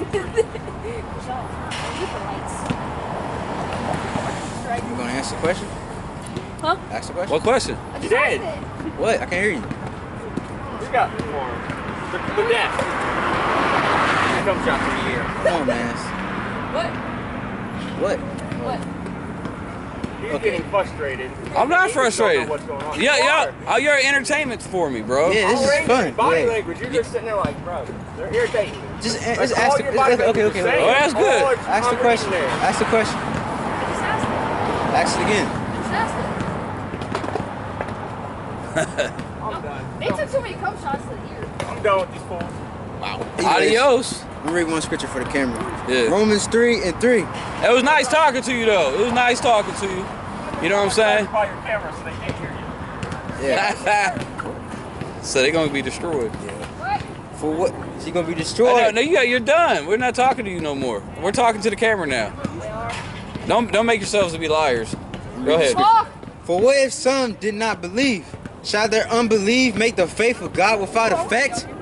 You gonna answer the question? Huh? Ask the question. What question? I You just asked did. it. What? I can't hear you. We got more. The, the death. Come shot for the year. Come on, man. What? What? What? He's Okay. getting frustrated. I'm not He just don't frustrated. know what's going on. Yeah, You yeah. are. Oh, you're entertainment for me, bro. Yeah, this is Already, fun. Body Yeah. language. You're just sitting there like, bro, they're irritating me. Just, a- Like, just all ask the your question. body Okay, language okay, is okay. saying, Oh, that's good. all it's- Ask the I'm question. reading there. Ask the question. I just asked it. Ask it again. I just asked it. I'm done. They took too many cum shots to the ear. I'm done with these fools. Anyways, Adios. I'm gonna read one scripture for the camera. Yeah. Romans three and three. It was nice talking to you, though. It was nice talking to you. You know what I'm saying? By your camera so they can't hear you. Yeah. So they're gonna be destroyed. What? For what? Is he gonna be Oh, destroyed? no, no, you got, you're done. We're not talking to you no more. We're talking to the camera now. Don't don't make yourselves to be liars. Go ahead. Talk. For what if some did not believe? Shall their unbelief make the faith of God without effect?